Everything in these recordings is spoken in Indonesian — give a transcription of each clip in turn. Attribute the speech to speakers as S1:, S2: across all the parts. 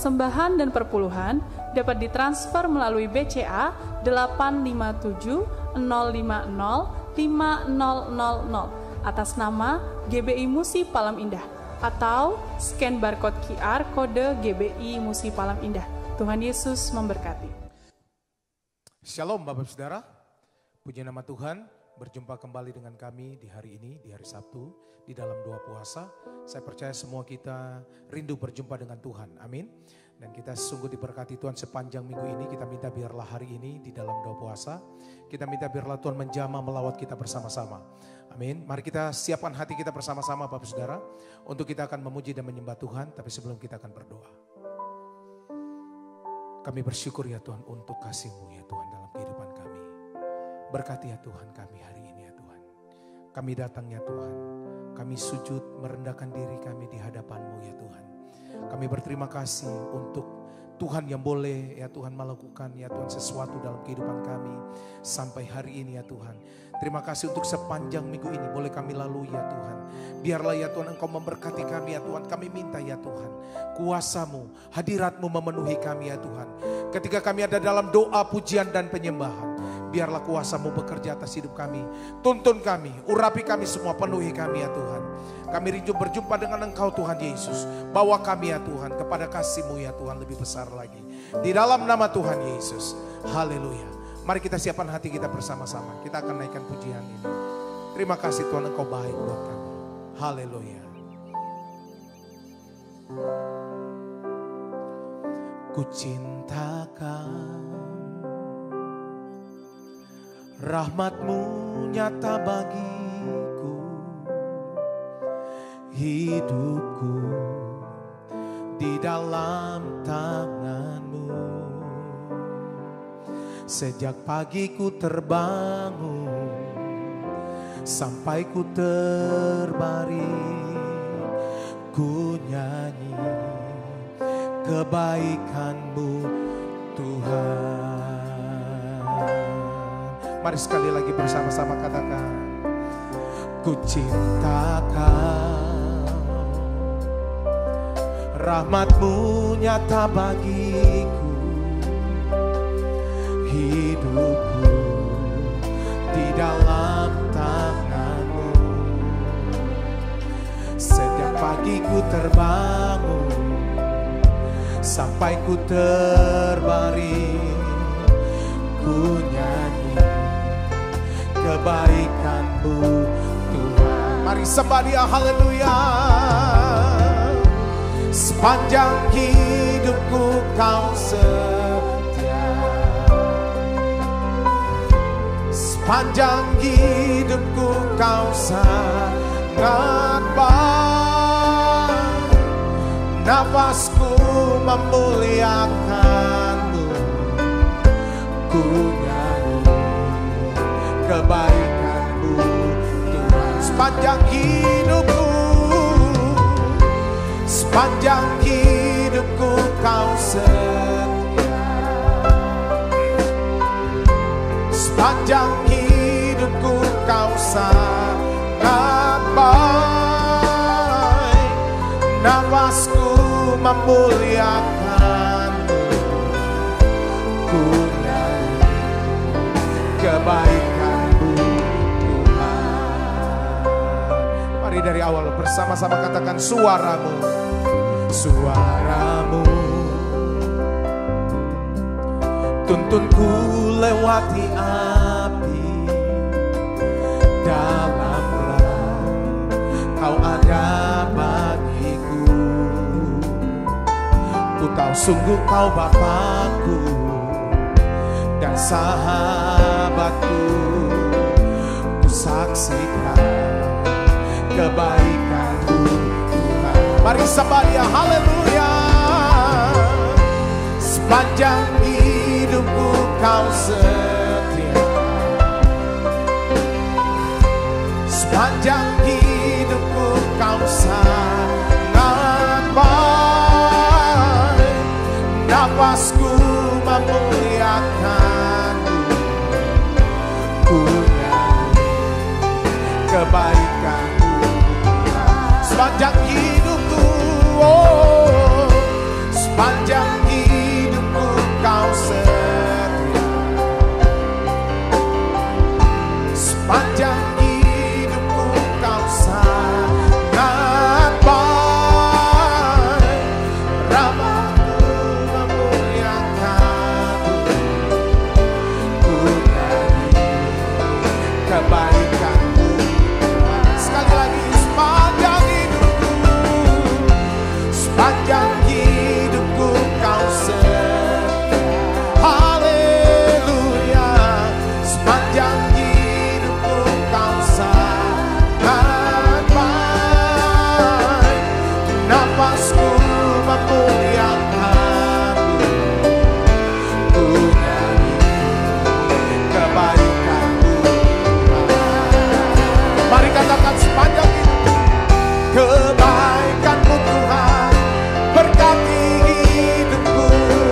S1: persembahan dan perpuluhan dapat ditransfer melalui BCA 857 050 5000 atas nama GBI Musi Palam Indah atau scan barcode QR kode GBI Musi Palam Indah. Tuhan Yesus memberkati.
S2: Shalom Bapak Saudara, puji nama Tuhan, berjumpa kembali dengan kami di hari ini, di hari Sabtu, di dalam doa puasa. Saya percaya semua kita rindu berjumpa dengan Tuhan, amin. Dan kita sungguh diberkati Tuhan sepanjang minggu ini. Kita minta biarlah hari ini di dalam doa puasa, kita minta biarlah Tuhan menjamah melawat kita bersama-sama. Amin. Mari kita siapkan hati kita bersama-sama Bapak Saudara, untuk kita akan memuji dan menyembah Tuhan. Tapi sebelum kita akan berdoa, kami bersyukur ya Tuhan untuk kasih-Mu ya Tuhan dalam kehidupan kami. Berkati ya Tuhan kami hari ini ya Tuhan. Kami datang ya Tuhan, kami sujud merendahkan diri kami di hadapan-Mu ya Tuhan. Kami berterima kasih untuk Tuhan yang boleh ya Tuhan melakukan ya Tuhan sesuatu dalam kehidupan kami sampai hari ini ya Tuhan. Terima kasih untuk sepanjang minggu ini boleh kami lalui ya Tuhan. Biarlah ya Tuhan Engkau memberkati kami ya Tuhan. Kami minta ya Tuhan, kuasa-Mu, hadirat-Mu memenuhi kami ya Tuhan. Ketika kami ada dalam doa, pujian dan penyembahan, biarlah kuasa-Mu bekerja atas hidup kami. Tuntun kami, urapi kami semua, penuhi kami ya Tuhan. Kami rindu berjumpa dengan Engkau Tuhan Yesus. Bawa kami ya Tuhan kepada kasih-Mu ya Tuhan lebih besar lagi. Di dalam nama Tuhan Yesus. Haleluya. Mari kita siapkan hati kita bersama-sama. Kita akan naikkan pujian ini. Terima kasih Tuhan, Engkau baik buat kami. Haleluya. Ku cintakan rahmat-Mu nyata bagiku, hidupku di dalam tangan-Mu. Sejak pagi ku terbangun sampai ku terbaring, ku nyanyi kebaikan-Mu Tuhan. Mari sekali lagi bersama-sama katakan, ku cintakan rahmat-Mu nyata bagiku, hidupku di dalam tangan-Mu. Sejak pagi ku terbangun sampai ku terbaring, ku nyanyi kebaikan-Mu Tuhan. Mari sembah Dia, haleluya. Sepanjang hidupku Kau setia, sepanjang hidupku Kau sangat baik. Nafasku memuliakan-Mu, ku nyanyi kebaikan-Mu Tuhan. Sepanjang hidupku, sepanjang hidupku Kau setia, sepanjang hidupku Kau sangat baik. Nafasku memuliakan-Mu, ku nyanyi kebaikan-Mu Tuhan. Mari dari awal bersama-sama katakan, suara-Mu, suara-Mu tuntunku lewati api, dalam terang Kau ada bagiku. Ku tahu sungguh Kau Bapakku dan sahabatku. Ku saksikan kebaikan-Mu Tuhan. Mari sembah Dia, haleluya. Sepanjang hidupku Kau setia, sepanjang hidupku Kau sangat baik. Nafasku memuliakan-Mu, ku nyanyi kebaikan-Mu sepanjang hidupku, oh, sepanjang hidupku kau setia, sepanjang hidupku kau sangat baik. Rahmat-Mu memuliakan, ku nyanyi kebaikan-Mu. Sekali lagi, sepanjang hidupku, sepanjang hidupku kau setia. Haleluya, sepanjang hidupku kau sangat baik. Nafasku memuliakan-Mu, ku nyanyi kebaikan-Mu. Mari katakan sepanjang hidupku, kebaikan-Mu Tuhan berkati hidupku.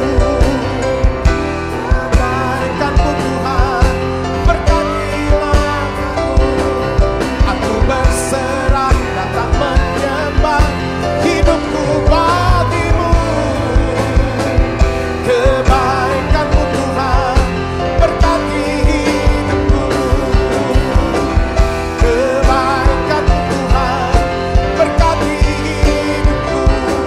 S2: Kebaikan-Mu Tuhan berkati langkahku. Aku berserah datang menyembah, hidupku bagimu. Kebaikan-Mu Tuhan berkati hidupku. Kebaikan-Mu Tuhan berkati hidupku.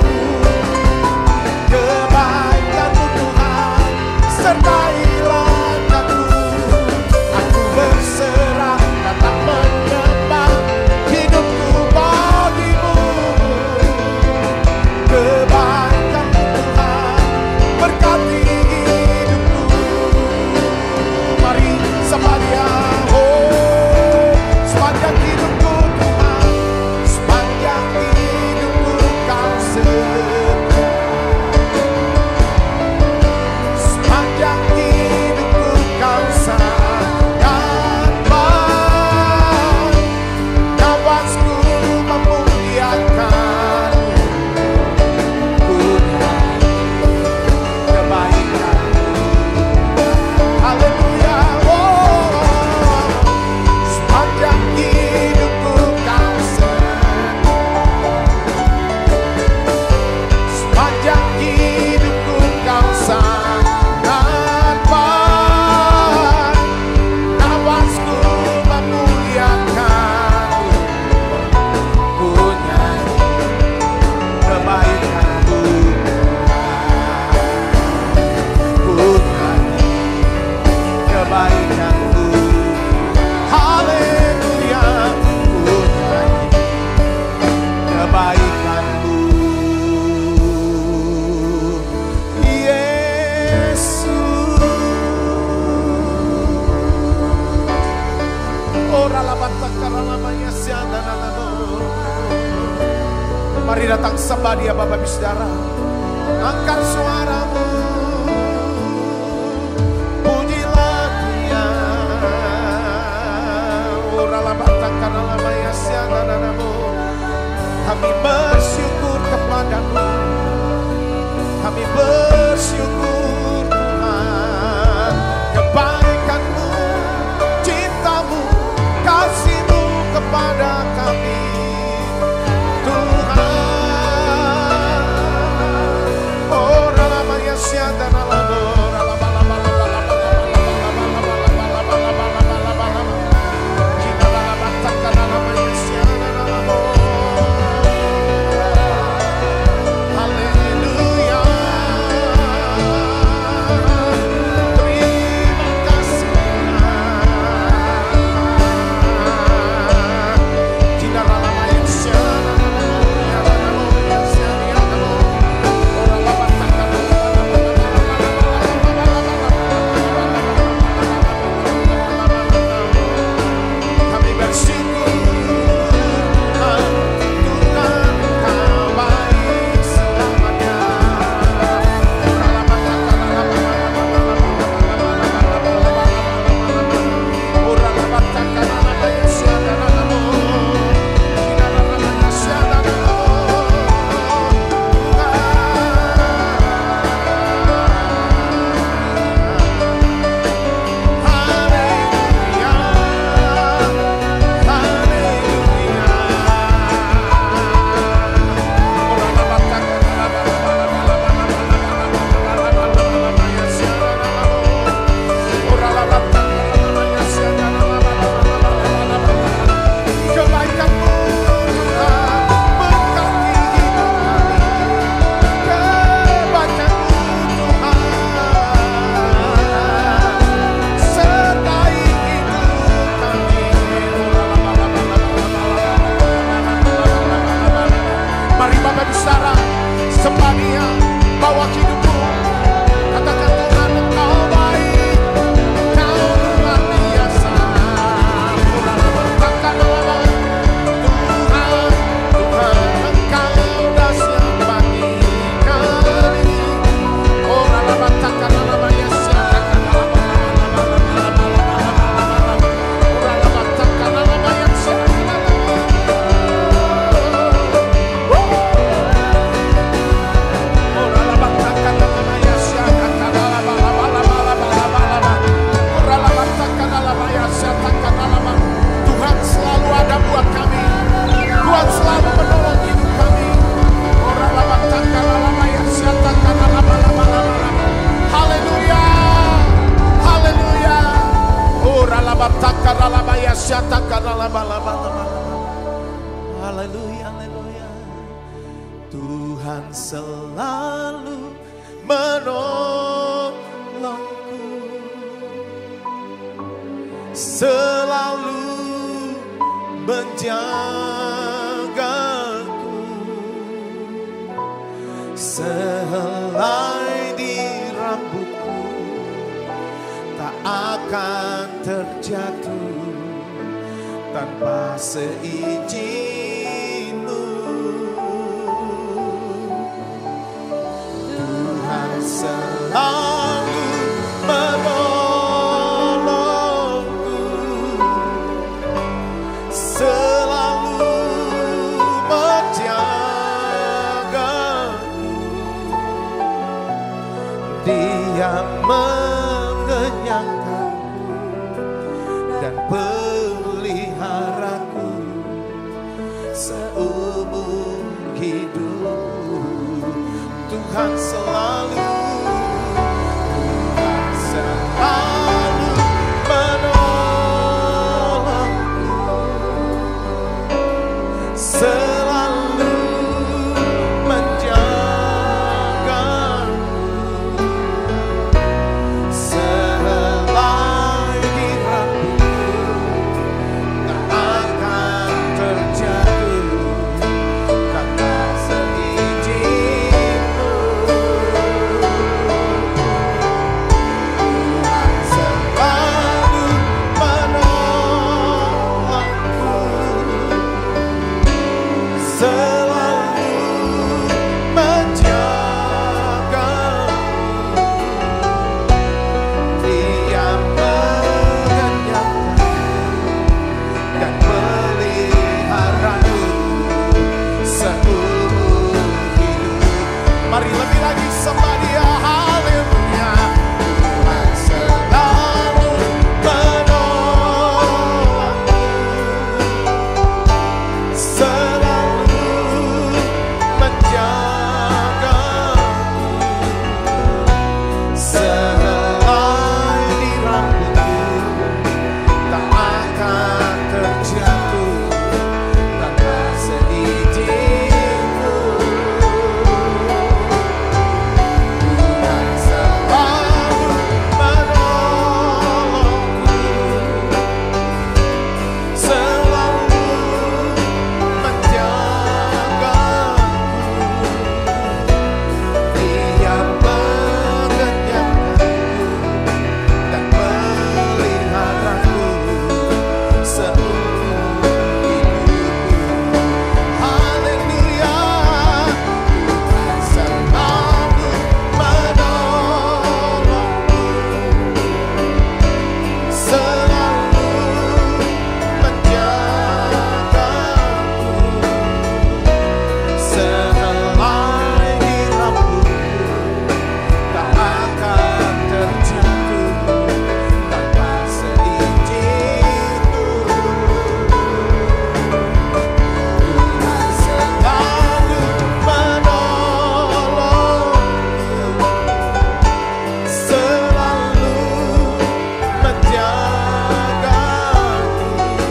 S2: Kebaikan-Mu Tuhan sertai langkahku. Aku berserah datang menyembah, hidupku bagimu. Kebaikan-Mu Tuhan berkati hidupku. Mari sapa Dia. Oh, sepanjang hidupku Tuhan, sepanjang hidupku kau setia. Sepanjang hidupku kau sangat baik. Nafasku memuliakan, ku nyanyi kebaikan-Mu. Haleluya. Oh, sepanjang hidupku kau setia. Sepanjang hidupku kau sangat baik. Nafasku memuliakan-Mu, ku nyanyi kebaikan-Mu. Ku nyanyi kebaikan-Mu. Haleluya, ku nyanyi kebaikan-Mu. Yesus. Ora labata karalamanya siananamo. Mari datang sembah Dia Bapak Ibu Saudara. Angkat suaramu, pujilah Dia. Ora labata karalamanya siananamo. Kami bersyukur kepada-Mu. Kami bersyukur Tuhan, kebaikan-Mu, cinta-Mu, kasih-Mu kepada kami Tuhan. Oh, ramanya menjagaku, sehelai di rambutku tak akan terjatuh tanpa seizin-Mu. Tuhan selalu menolongku, selalu menjagaku. Dia mengenyangkanku dan peliharaku seumur hidupku. Tuhan selalu menolongku, selalu menjagaku, sehelai di rambutku tak akan terjatuh tanpa seizin-Mu. Tuhan selalu menolongku, selalu menjagaku. Dia mengenyangkanku dan peliharaku seumur hidup. Mari lebih lagi sembah Dia, haleluya. Tuhan selalu menolongku, selalu menjagaku, sehelai di rambutku tak akan terjatuh tanpa seizin-Mu. Tuhan selalu menolongku, selalu menjagaku. Dia mengenyangkanku dan meliharaku seumur hidupku. Haleluya. Tuhan selalu menolongku, selalu menjagaku, sehelai di rambutku tak akan terjatuh tanpa seizin-Mu. Tuhan selalu menolongku, selalu menjagaku.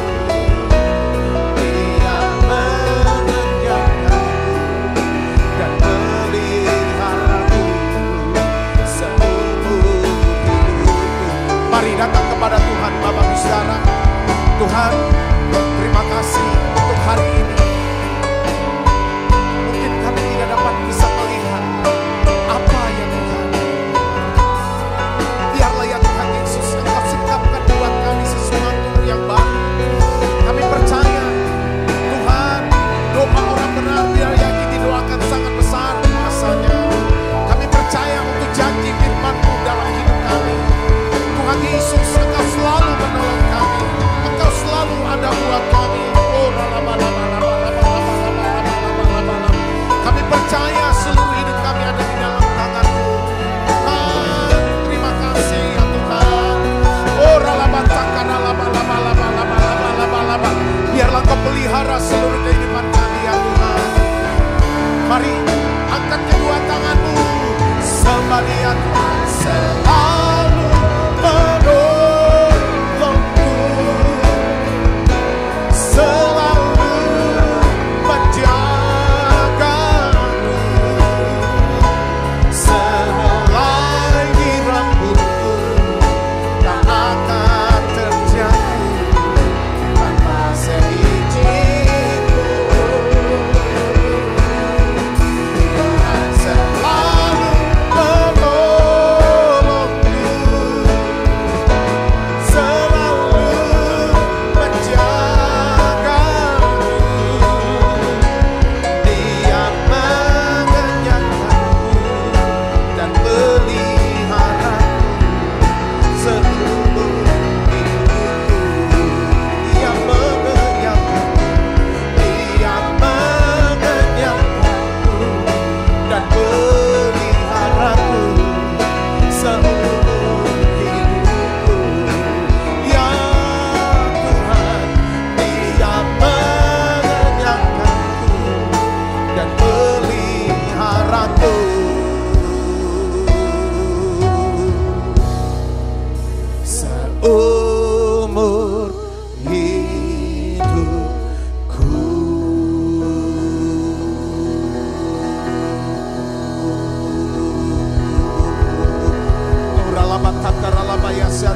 S2: Dia mengenyangkanku dan meliharaku seumur hidupku. Mari datang kepada Tuhan, Bapak Ibu Saudara. Tuhan, terima kasih untuk hari ini. Mungkin kami tidak dapat bisa melihat apa ya Tuhan. Biarlah ya Tuhan Yesus, Engkau singkapkan buat kami sesuatu yang baru. Kami percaya Tuhan, doa orang benar biar yang didoakan sangat besar kuasanya. Kami percaya untuk janji firman-Mu dalam hidup kami. Tuhan Yesus, Engkau selalu menolong kami. Engkau selalu ada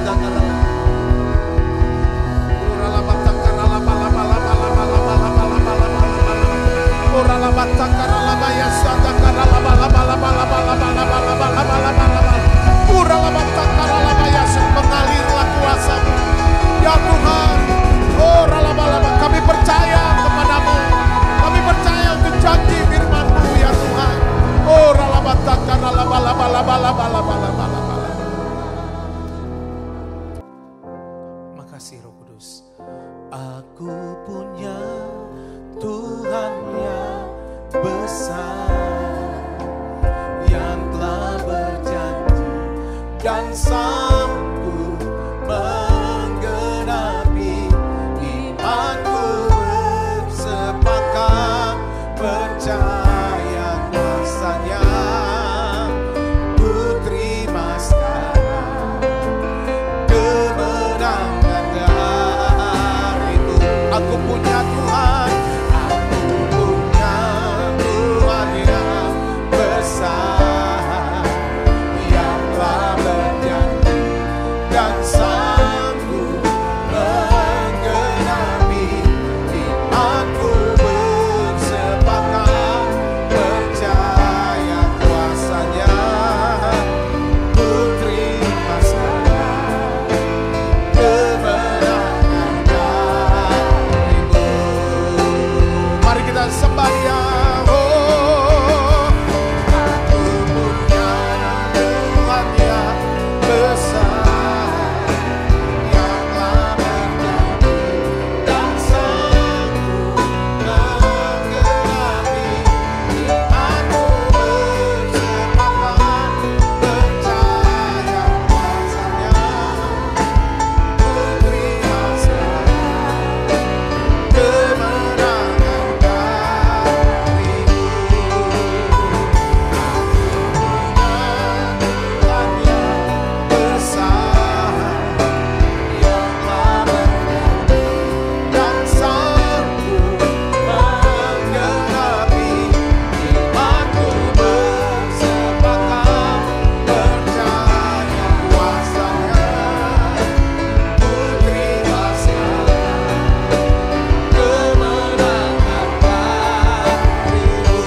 S2: Mengalirlah kuasa-Mu ya Tuhan. Oh ralabalaba, kami percaya kepadamu, kami percaya untuk janji firman-Mu ya Tuhan. Oh ralabataka ralabalaba. Makasih Roh Kudus. Aku punya Tuhan yang besar, yang telah berjanji dan sanggup menggenapi imanku, bersepakat percaya kuasanya. Ku terima sekarang kemenangan darimu. Aku punya Tuhan, aku punya Tuhan yang besar, yang telah berjanji dan sanggup menggenapi imanku, bersepakat percaya kuasanya. Ku terima sekarang kemenangan darimu. Mari kita sembah Dia. Oh, aku punya Tuhan yang besar, yang telah berjanji dan sanggup menggenapi imanku, bersepakat percaya kuasanya. Ku terima sekarang kemenangan darimu. Tuhan yang besar, yang telah berjanji dan sanggup menggenapi imanku, bersepakat percaya kuasanya. Ku terima sekarang kemenangan darimu.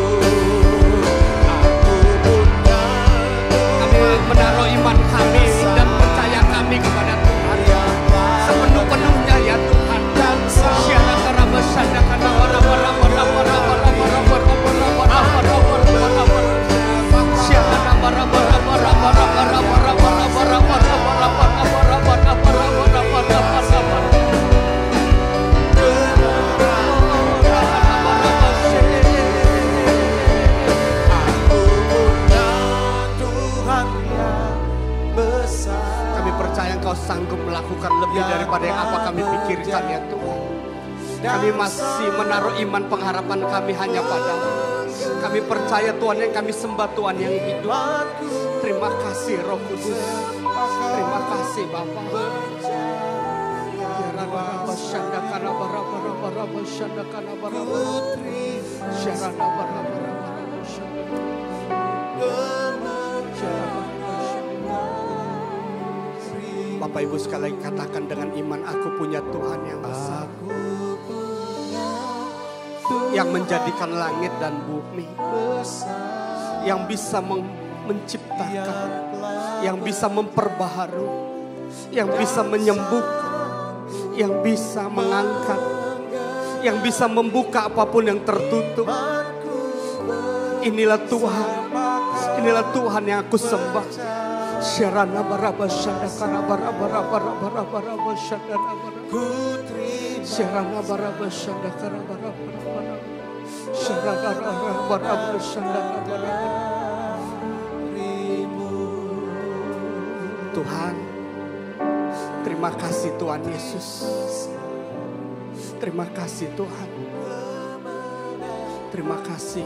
S3: Kami menaruh iman kami dan percaya kami kepada Tuhan sepenuh-penuhnya ya Tuhan. Syara karaba syanda kana wara wara wara wara wara wara wara wara wara wara wara wara. Syara wara wara wara wara wara wara wara wara wara wara wara wara wara wara wara wara.
S2: Tuhan yang besar.
S3: Kami percaya Engkau sanggup melakukan lebih daripada yang apa kami pikirkan ya Tuhan. Kami masih menaruh iman pengharapan kami hanya Padamu. Kami percaya Tuhan yang kami sembah, Tuhan yang hidup. Terima kasih Roh Kudus. Terima kasih Bapa. Bapak Ibu sekali lagi katakan dengan iman, aku punya Tuhan yang besar, yang menjadikan langit dan bumi, yang bisa menciptakan, yang bisa memperbaharui, yang bisa menyembuhkan, yang bisa mengangkat, yang bisa membuka apapun yang tertutup. Inilah Tuhan yang aku sembah. Syarana baraba syanda kana baraba baraba baraba syanda baraba. Syarana baraba syanda kana baraba baraba. Syarana baraba syanda baraba. Tuhan, terima kasih Tuhan Yesus. Terima kasih Tuhan. Terima kasih.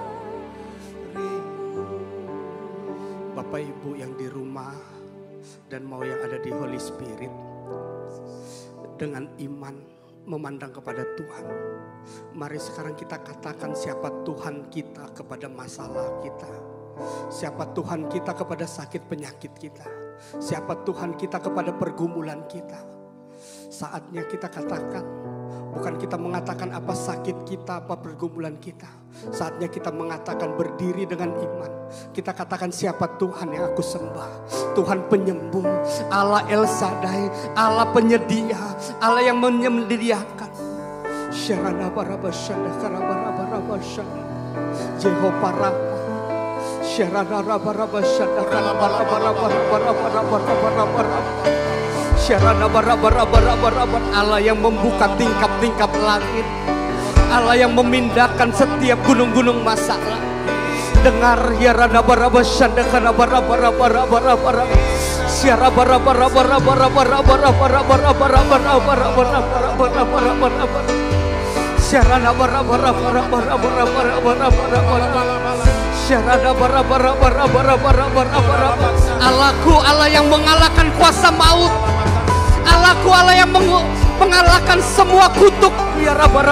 S3: Bapak Ibu yang di rumah dan mau yang ada di Holy Spirit, dengan iman memandang kepada Tuhan, mari sekarang kita katakan siapa Tuhan kita kepada masalah kita. Siapa Tuhan kita kepada sakit penyakit kita. Siapa Tuhan kita kepada pergumulan kita. Saatnya kita katakan, bukan kita mengatakan apa sakit kita, apa pergumulan kita. Saatnya kita mengatakan berdiri dengan iman. Kita katakan siapa Tuhan yang aku sembah. Tuhan penyembuh, Allah El Shaddai, Allah penyedia, Allah yang menyediakan. Syarana barabashanda karabarabashanda. Jehovah Rafa. Syarana barabashanda karabarabashanda. Syarana barabarabar, Allah yang membuka tingkap-tingkap langit, Allah yang memindahkan setiap gunung-gunung masalah. Dengar ya rana barabashanda kana barabarabar, syara barabarabar, syarana barabarabar, syarana barabarabar. Allahku Allah yang mengalahkan kuasa maut. Allahku Allah yang mengalahkan semua kutuk. Ya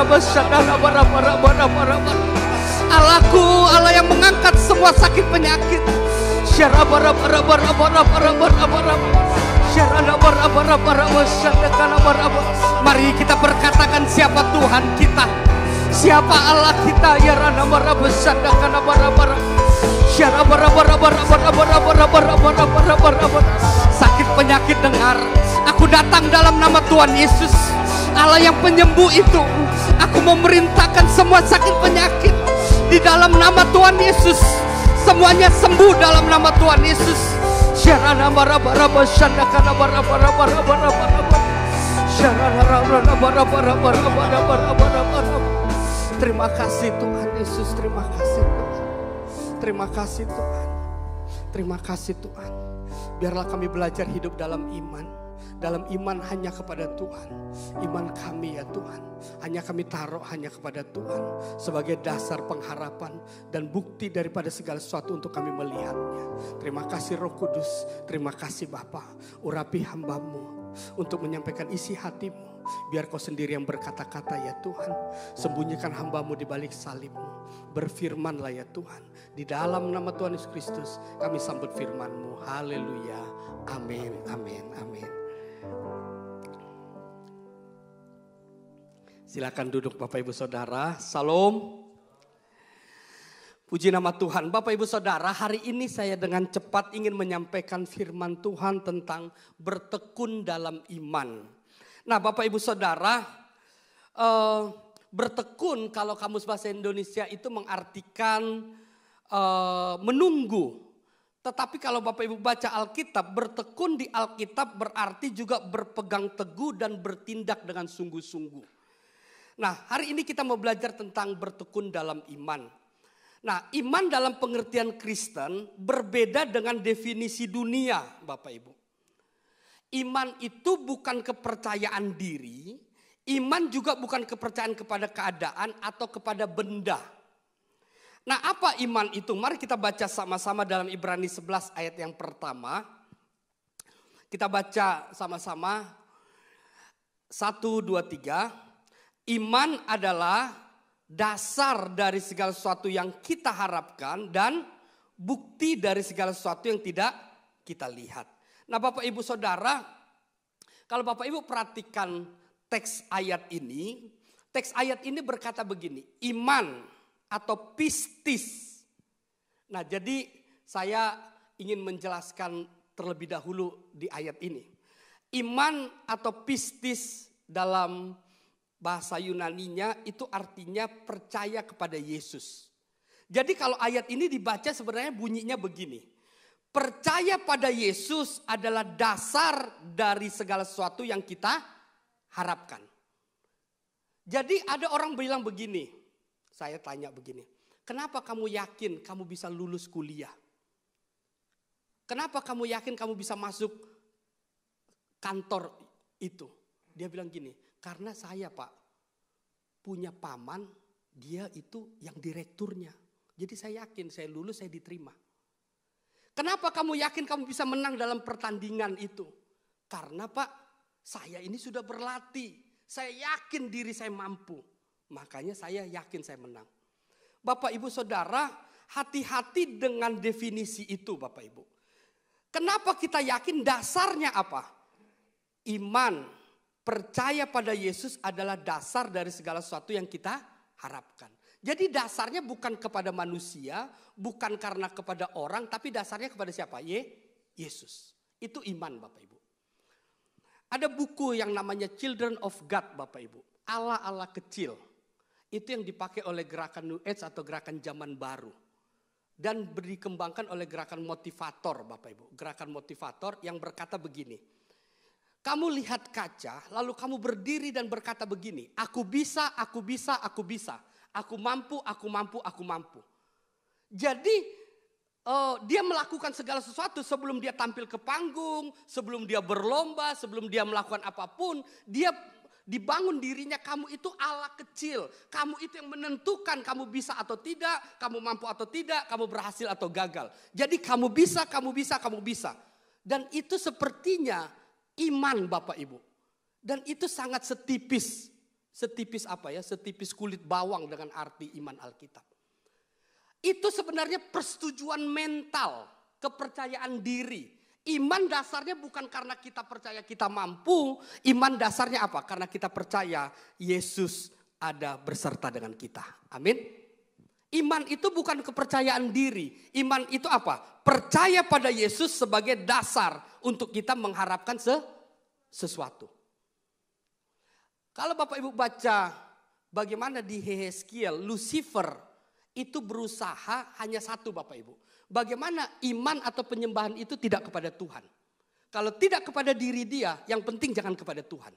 S3: Allahku Allah yang mengangkat semua sakit penyakit. Mari kita berkatakan siapa Tuhan kita, siapa Allah kita. Ya sakit penyakit dengar, aku datang dalam nama Tuhan Yesus, Allah yang penyembuh itu. Aku memerintahkan semua sakit penyakit di dalam nama Tuhan Yesus, semuanya sembuh dalam nama Tuhan Yesus. Terima kasih Tuhan Yesus, terima kasih Tuhan. Terima kasih Tuhan. Terima kasih Tuhan. Biarlah kami belajar hidup dalam iman. Dalam iman hanya kepada Tuhan. Iman kami ya Tuhan, hanya kami taruh hanya kepada Tuhan sebagai dasar pengharapan dan bukti daripada segala sesuatu untuk kami melihatnya. Terima kasih Roh Kudus, terima kasih Bapa. Urapi hamba-Mu untuk menyampaikan isi hatimu. Biar Kau sendiri yang berkata-kata ya Tuhan. Sembunyikan hamba-Mu di balik salib-Mu. Berfirmanlah ya Tuhan. Di dalam nama Tuhan Yesus Kristus kami sambut firman-Mu. Haleluya. Amin, amin, amin. Silakan duduk Bapak Ibu Saudara. Salam. Puji nama Tuhan. Bapak Ibu Saudara, hari ini saya dengan cepat ingin menyampaikan firman Tuhan tentang bertekun dalam iman. Nah Bapak Ibu Saudara, bertekun kalau kamus bahasa Indonesia itu mengartikan menunggu. Tetapi kalau Bapak Ibu baca Alkitab, bertekun di Alkitab berarti juga berpegang teguh dan bertindak dengan sungguh-sungguh. Nah hari ini kita mau belajar tentang bertekun dalam iman. Nah iman dalam pengertian Kristen berbeda dengan definisi dunia Bapak Ibu. Iman itu bukan kepercayaan diri, iman juga bukan kepercayaan kepada keadaan atau kepada benda. Nah apa iman itu? Mari kita baca sama-sama dalam Ibrani 11 ayat yang pertama. Kita baca sama-sama 1, 2, 3. Iman adalah dasar dari segala sesuatu yang kita harapkan dan bukti dari segala sesuatu yang tidak kita lihat. Nah Bapak Ibu Saudara, kalau Bapak Ibu perhatikan teks ayat ini berkata begini, iman atau pistis. Nah jadi saya ingin menjelaskan terlebih dahulu di ayat ini. Iman atau pistis dalam bahasa Yunaninya itu artinya percaya kepada Yesus. Jadi kalau ayat ini dibaca sebenarnya bunyinya begini. Percaya pada Yesus adalah dasar dari segala sesuatu yang kita harapkan. Jadi ada orang bilang begini, saya tanya begini. Kenapa kamu yakin kamu bisa lulus kuliah? Kenapa kamu yakin kamu bisa masuk kantor itu? Dia bilang gini, karena saya Pak punya paman, dia itu yang direkturnya. Jadi saya yakin saya lulus, saya diterima. Kenapa kamu yakin kamu bisa menang dalam pertandingan itu? Karena Pak, saya ini sudah berlatih. Saya yakin diri saya mampu. Makanya saya yakin saya menang. Bapak Ibu Saudara, Hati-hati dengan definisi itu Bapak Ibu. Kenapa kita yakin? Dasarnya apa? Iman, percaya pada Yesus adalah dasar dari segala sesuatu yang kita harapkan. Jadi dasarnya bukan kepada manusia, bukan karena kepada orang, tapi dasarnya kepada siapa? Yesus. Itu iman Bapak Ibu. Ada buku yang namanya Children of God Bapak Ibu. Allah-Allah kecil. Itu yang dipakai oleh gerakan New Age atau gerakan zaman baru. Dan dikembangkan oleh gerakan motivator Bapak Ibu. Gerakan motivator yang berkata begini. Kamu lihat kaca lalu kamu berdiri dan berkata begini. Aku bisa, aku bisa, aku bisa. Aku mampu, aku mampu, aku mampu. Jadi dia melakukan segala sesuatu sebelum dia tampil ke panggung. Sebelum dia berlomba, sebelum dia melakukan apapun. Dia dibangun dirinya, kamu itu Allah kecil. Kamu itu yang menentukan kamu bisa atau tidak, kamu mampu atau tidak, kamu berhasil atau gagal. Jadi kamu bisa, kamu bisa, kamu bisa. Dan itu sepertinya iman Bapak Ibu. Dan itu sangat setipis. Setipis apa ya? Setipis kulit bawang dengan arti iman Alkitab. Itu sebenarnya persetujuan mental, kepercayaan diri. Iman dasarnya bukan karena kita percaya kita mampu. Iman dasarnya apa? Karena kita percaya Yesus ada berserta dengan kita. Amin. Iman itu bukan kepercayaan diri. Iman itu apa? Percaya pada Yesus sebagai dasar untuk kita mengharapkan sesuatu. Kalau Bapak Ibu baca bagaimana di Yehezkiel, Lucifer itu berusaha hanya satu Bapak Ibu. Bagaimana iman atau penyembahan itu tidak kepada Tuhan. Kalau tidak kepada diri dia, yang penting jangan kepada Tuhan.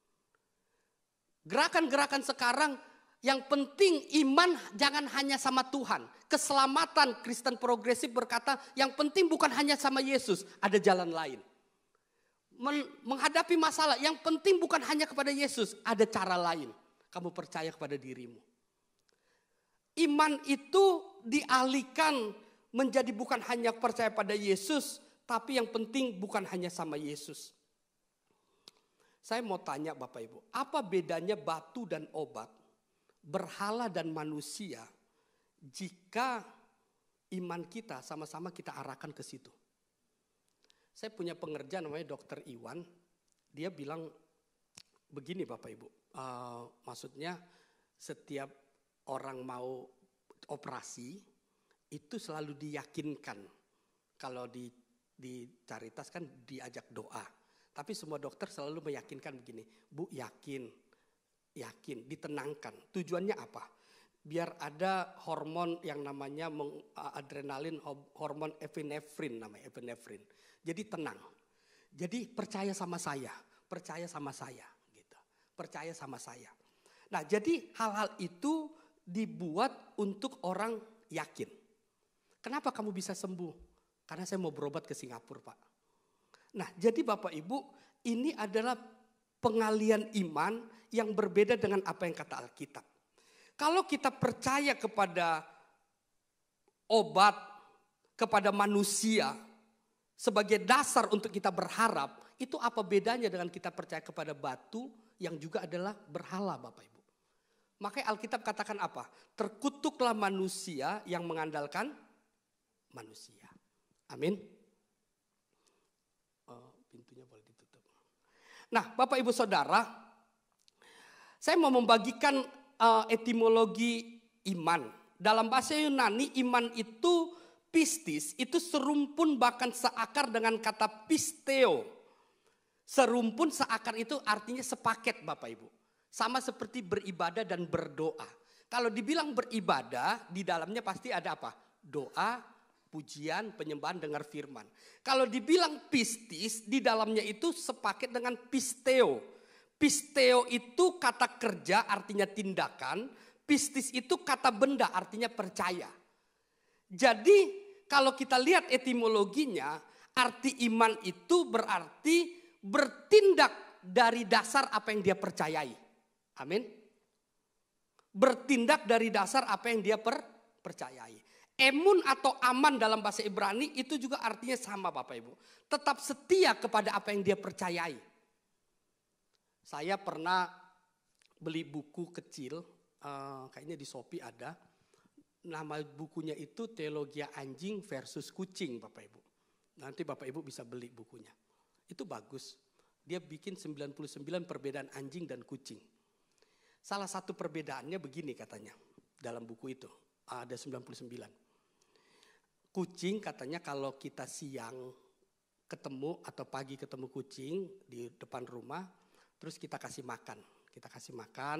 S3: Gerakan-gerakan sekarang, yang penting iman jangan hanya sama Tuhan. Keselamatan Kristen progresif berkata, yang penting bukan hanya sama Yesus, ada jalan lain. Menghadapi masalah, yang penting bukan hanya kepada Yesus, ada cara lain. Kamu percaya kepada dirimu. Iman itu dialihkan menjadi bukan hanya percaya pada Yesus, tapi yang penting bukan hanya sama Yesus. Saya mau tanya Bapak Ibu, apa bedanya batu dan obat, berhala dan manusia, jika iman kita sama-sama kita arahkan ke situ? Saya punya pengerja namanya Dr. Iwan, dia bilang begini Bapak Ibu, maksudnya setiap orang mau operasi, itu selalu diyakinkan. Kalau di Caritas kan diajak doa. Tapi semua dokter selalu meyakinkan begini. Bu, yakin, ditenangkan. Tujuannya apa? Biar ada hormon yang namanya adrenalin, hormon epinefrin namanya, epinefrin. Jadi tenang. Jadi percaya sama saya gitu. Percaya sama saya. Nah, jadi hal-hal itu dibuat untuk orang yakin. Kenapa kamu bisa sembuh? Karena saya mau berobat ke Singapura, Pak. Nah, jadi Bapak Ibu, ini adalah pengalian iman yang berbeda dengan apa yang kata Alkitab. Kalau kita percaya kepada obat, kepada manusia, sebagai dasar untuk kita berharap, itu apa bedanya dengan kita percaya kepada batu yang juga adalah berhala Bapak Ibu. Makanya Alkitab katakan apa? Terkutuklah manusia yang mengandalkan manusia. Amin. Pintunya boleh ditutup. Nah, Bapak Ibu Saudara, saya mau membagikan etimologi iman. Dalam bahasa Yunani, iman itu pistis, itu serumpun bahkan seakar dengan kata pisteo. Serumpun seakar itu artinya sepaket Bapak Ibu. Sama seperti beribadah dan berdoa. Kalau dibilang beribadah, di dalamnya pasti ada apa? Doa, pujian, penyembahan, dengar firman. Kalau dibilang pistis, di dalamnya itu sepaket dengan pisteo. Pisteo itu kata kerja artinya tindakan. Pistis itu kata benda artinya percaya. Jadi kalau kita lihat etimologinya, arti iman itu berarti bertindak dari dasar apa yang dia percayai. Amin. Bertindak dari dasar apa yang dia percayai. Emun atau aman dalam bahasa Ibrani itu juga artinya sama Bapak Ibu. Tetap setia kepada apa yang dia percayai. Saya pernah beli buku kecil, kayaknya di Shopee ada. Nama bukunya itu Teologia Anjing versus Kucing, Bapak Ibu. Nanti Bapak Ibu bisa beli bukunya. Itu bagus. Dia bikin 99 perbedaan anjing dan kucing. Salah satu perbedaannya begini katanya dalam buku itu. Ada 99. Kucing katanya kalau kita siang ketemu atau pagi ketemu kucing di depan rumah, terus kita kasih makan. Kita kasih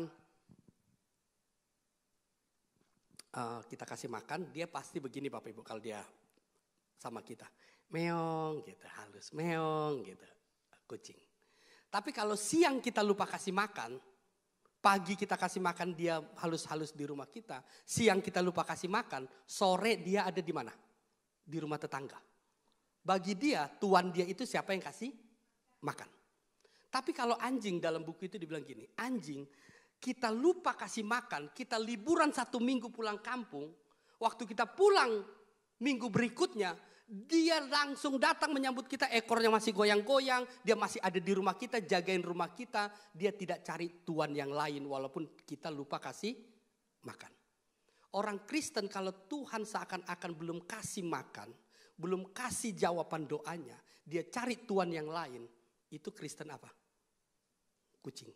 S3: makan, dia pasti begini Bapak Ibu kalau dia sama kita. Meong gitu, halus, meong gitu, kucing. Tapi kalau siang kita lupa kasih makan, pagi kita kasih makan dia halus-halus di rumah kita, siang kita lupa kasih makan, sore dia ada di mana? Di rumah tetangga. Bagi dia, tuan dia itu siapa yang kasih makan. Tapi kalau anjing dalam buku itu dibilang gini, anjing kita lupa kasih makan, kita liburan 1 minggu pulang kampung, waktu kita pulang minggu berikutnya, dia langsung datang menyambut kita, ekornya masih goyang-goyang, dia masih ada di rumah kita, jagain rumah kita, dia tidak cari tuan yang lain walaupun kita lupa kasih makan. Orang Kristen kalau Tuhan seakan-akan belum kasih makan, belum kasih jawaban doanya, dia cari tuan yang lain, itu Kristen apa? Kucing.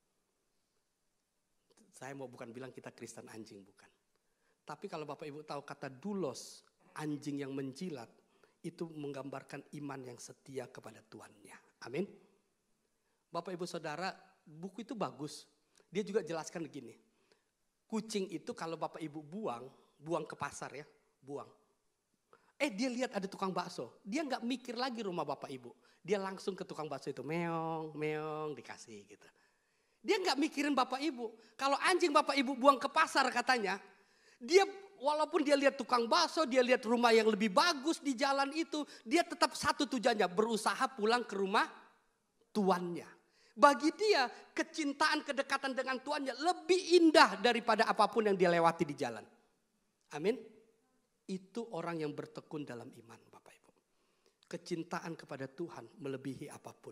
S3: Saya mau bukan bilang kita Kristen anjing, bukan. Tapi kalau Bapak Ibu tahu kata doulos, anjing yang menjilat, itu menggambarkan iman yang setia kepada tuannya. Amin. Bapak Ibu Saudara, buku itu bagus. Dia juga jelaskan begini. Kucing itu kalau Bapak Ibu buang ke pasar ya, buang. Dia lihat ada tukang bakso. Dia nggak mikir lagi rumah Bapak Ibu. Dia langsung ke tukang bakso itu, meong, meong, dikasih gitu. Dia nggak mikirin Bapak Ibu. Kalau anjing Bapak Ibu buang ke pasar katanya, dia walaupun dia lihat tukang bakso, dia lihat rumah yang lebih bagus di jalan itu, dia tetap satu tujuannya, berusaha pulang ke rumah tuannya. Bagi dia, kecintaan, kedekatan dengan tuannya lebih indah daripada apapun yang dia lewati di jalan. Amin. Itu orang yang bertekun dalam iman, Bapak Ibu. Kecintaan kepada Tuhan melebihi apapun.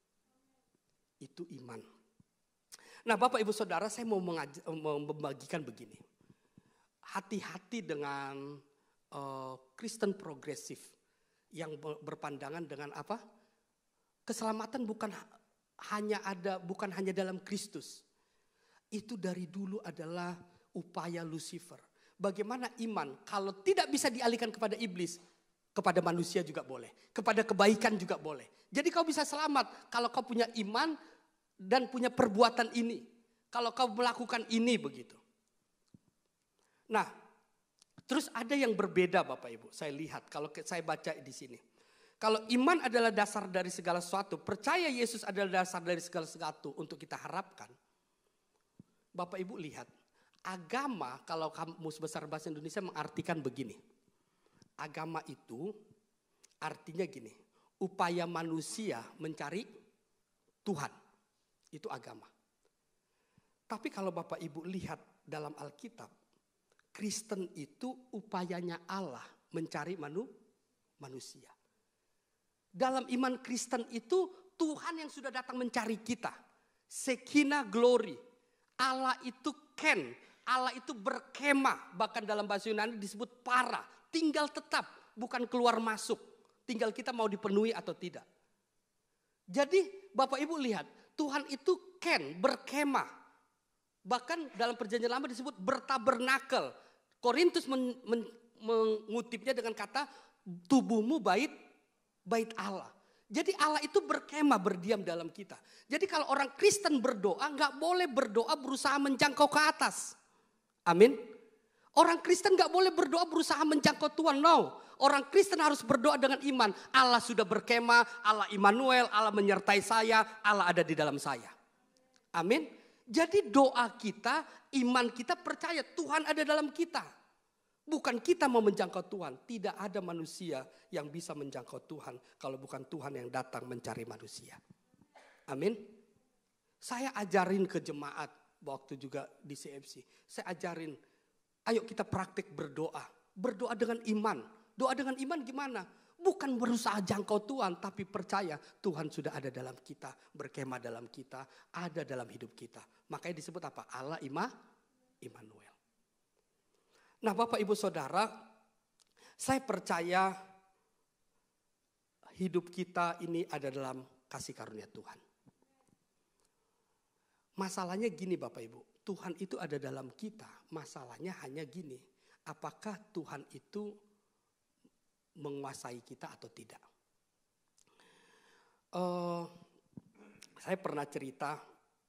S3: Itu iman. Nah Bapak Ibu Saudara, saya mau membagikan begini. Hati-hati dengan Kristen progresif yang berpandangan dengan apa? Keselamatan bukan hanya dalam Kristus. Itu dari dulu adalah upaya Lucifer. Bagaimana iman kalau tidak bisa dialihkan kepada iblis, kepada manusia juga boleh, kepada kebaikan juga boleh. Jadi kau bisa selamat kalau kau punya iman dan punya perbuatan ini. Kalau kau melakukan ini begitu. Nah, terus ada yang berbeda Bapak Ibu. Saya lihat kalau saya baca di sini. Kalau iman adalah dasar dari segala sesuatu, percaya Yesus adalah dasar dari segala sesuatu untuk kita harapkan. Bapak Ibu lihat, agama kalau Kamus Besar Bahasa Indonesia mengartikan begini. Agama itu artinya gini, upaya manusia mencari Tuhan. Itu agama. Tapi kalau Bapak Ibu lihat dalam Alkitab, Kristen itu upayanya Allah mencari manusia. Dalam iman Kristen itu Tuhan yang sudah datang mencari kita. Shekinah glory. Allah itu ken. Allah itu berkemah. Bahkan dalam bahasa Yunani disebut para. Tinggal tetap, bukan keluar masuk. Tinggal kita mau dipenuhi atau tidak. Jadi Bapak Ibu lihat, Tuhan itu ken, berkemah. Bahkan dalam perjanjian lama disebut bertabernakel. Korintus mengutipnya dengan kata tubuhmu bait Allah. Jadi Allah itu berkemah, berdiam dalam kita. Jadi kalau orang Kristen berdoa, nggak boleh berdoa berusaha menjangkau ke atas. Amin. Orang Kristen nggak boleh berdoa berusaha menjangkau Tuhan. No. Orang Kristen harus berdoa dengan iman. Allah sudah berkemah, Allah Immanuel, Allah menyertai saya, Allah ada di dalam saya. Amin. Jadi doa kita, iman kita percaya Tuhan ada dalam kita. Bukan kita mau menjangkau Tuhan. Tidak ada manusia yang bisa menjangkau Tuhan kalau bukan Tuhan yang datang mencari manusia. Amin. Saya ajarin ke jemaat waktu juga di CFC. Saya ajarin, ayo kita praktik berdoa. Berdoa dengan iman. Doa dengan iman gimana? Bukan berusaha jangkau Tuhan, tapi percaya Tuhan sudah ada dalam kita, berkemah dalam kita, ada dalam hidup kita. Makanya disebut apa? Allah Immanuel. Nah Bapak Ibu Saudara, saya percaya hidup kita ini ada dalam kasih karunia Tuhan. Masalahnya gini Bapak Ibu, Tuhan itu ada dalam kita. Masalahnya hanya gini, apakah Tuhan itu menguasai kita atau tidak? Saya pernah cerita,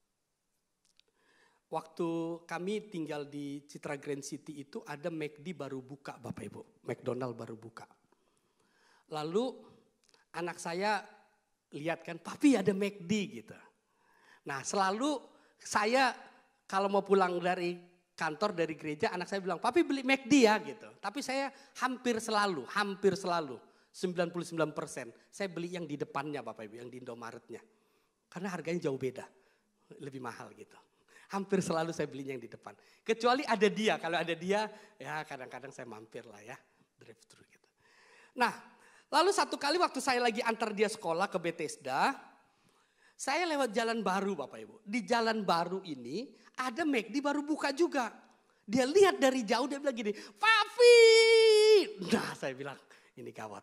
S3: waktu kami tinggal di Citra Grand City itu ada McD baru buka Bapak Ibu. McDonald baru buka. Lalu anak saya lihat kan, papi ada McD gitu. Nah selalu saya kalau mau pulang dari kantor, dari gereja, anak saya bilang, papi beli McD ya gitu. Tapi saya hampir selalu 99% saya beli yang di depannya Bapak Ibu, yang di Indomaretnya. Karena harganya jauh beda, lebih mahal gitu. Hampir selalu saya belinya yang di depan. Kecuali ada dia, kalau ada dia ya kadang-kadang saya mampir lah ya, drive thru gitu. Nah, lalu satu kali waktu saya lagi antar dia sekolah ke Bethesda, saya lewat jalan baru Bapak Ibu. Di jalan baru ini ada McD baru buka juga. Dia lihat dari jauh, dia bilang gini, Papi! Nah saya bilang, ini gawat.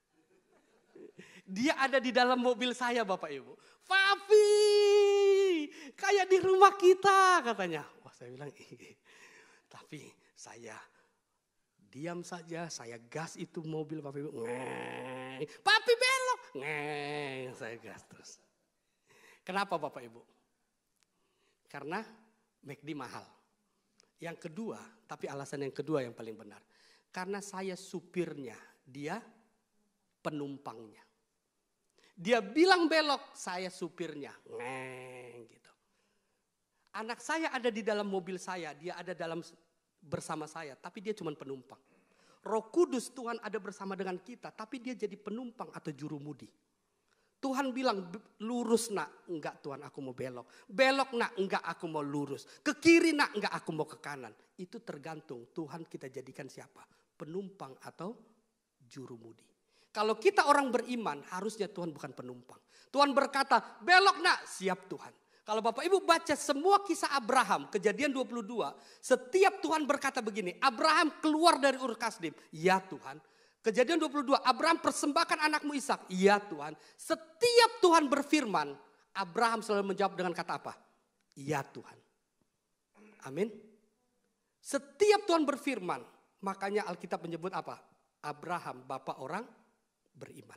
S3: Dia ada di dalam mobil saya Bapak Ibu. Papi, kayak di rumah kita katanya. Wah saya bilang, tapi saya diam saja, saya gas itu mobil Bapak Ibu. Ngeng. Papi belok, ngeng, saya gas terus. Kenapa Bapak Ibu? Karena McD mahal. Yang kedua, tapi alasan yang kedua yang paling benar. Karena saya supirnya, dia penumpangnya. Dia bilang belok, saya supirnya. Ngeng gitu. Anak saya ada di dalam mobil saya, dia ada bersama saya, tapi dia cuma penumpang. Roh Kudus Tuhan ada bersama dengan kita, tapi dia jadi penumpang atau jurumudi. Tuhan bilang lurus nak, enggak Tuhan aku mau belok. Belok nak, enggak aku mau lurus. Ke kiri nak, enggak aku mau ke kanan. Itu tergantung Tuhan kita jadikan siapa? Penumpang atau jurumudi. Kalau kita orang beriman, harusnya Tuhan bukan penumpang. Tuhan berkata, belok nak, siap Tuhan. Kalau Bapak Ibu baca semua kisah Abraham, Kejadian 22, setiap Tuhan berkata begini, Abraham keluar dari Ur Kasdim, ya Tuhan. Kejadian 22, Abraham persembahkan anakmu Ishak, ya Tuhan. Setiap Tuhan berfirman, Abraham selalu menjawab dengan kata apa? Ya Tuhan. Amin. Setiap Tuhan berfirman, makanya Alkitab menyebut apa? Abraham, bapak orang beriman.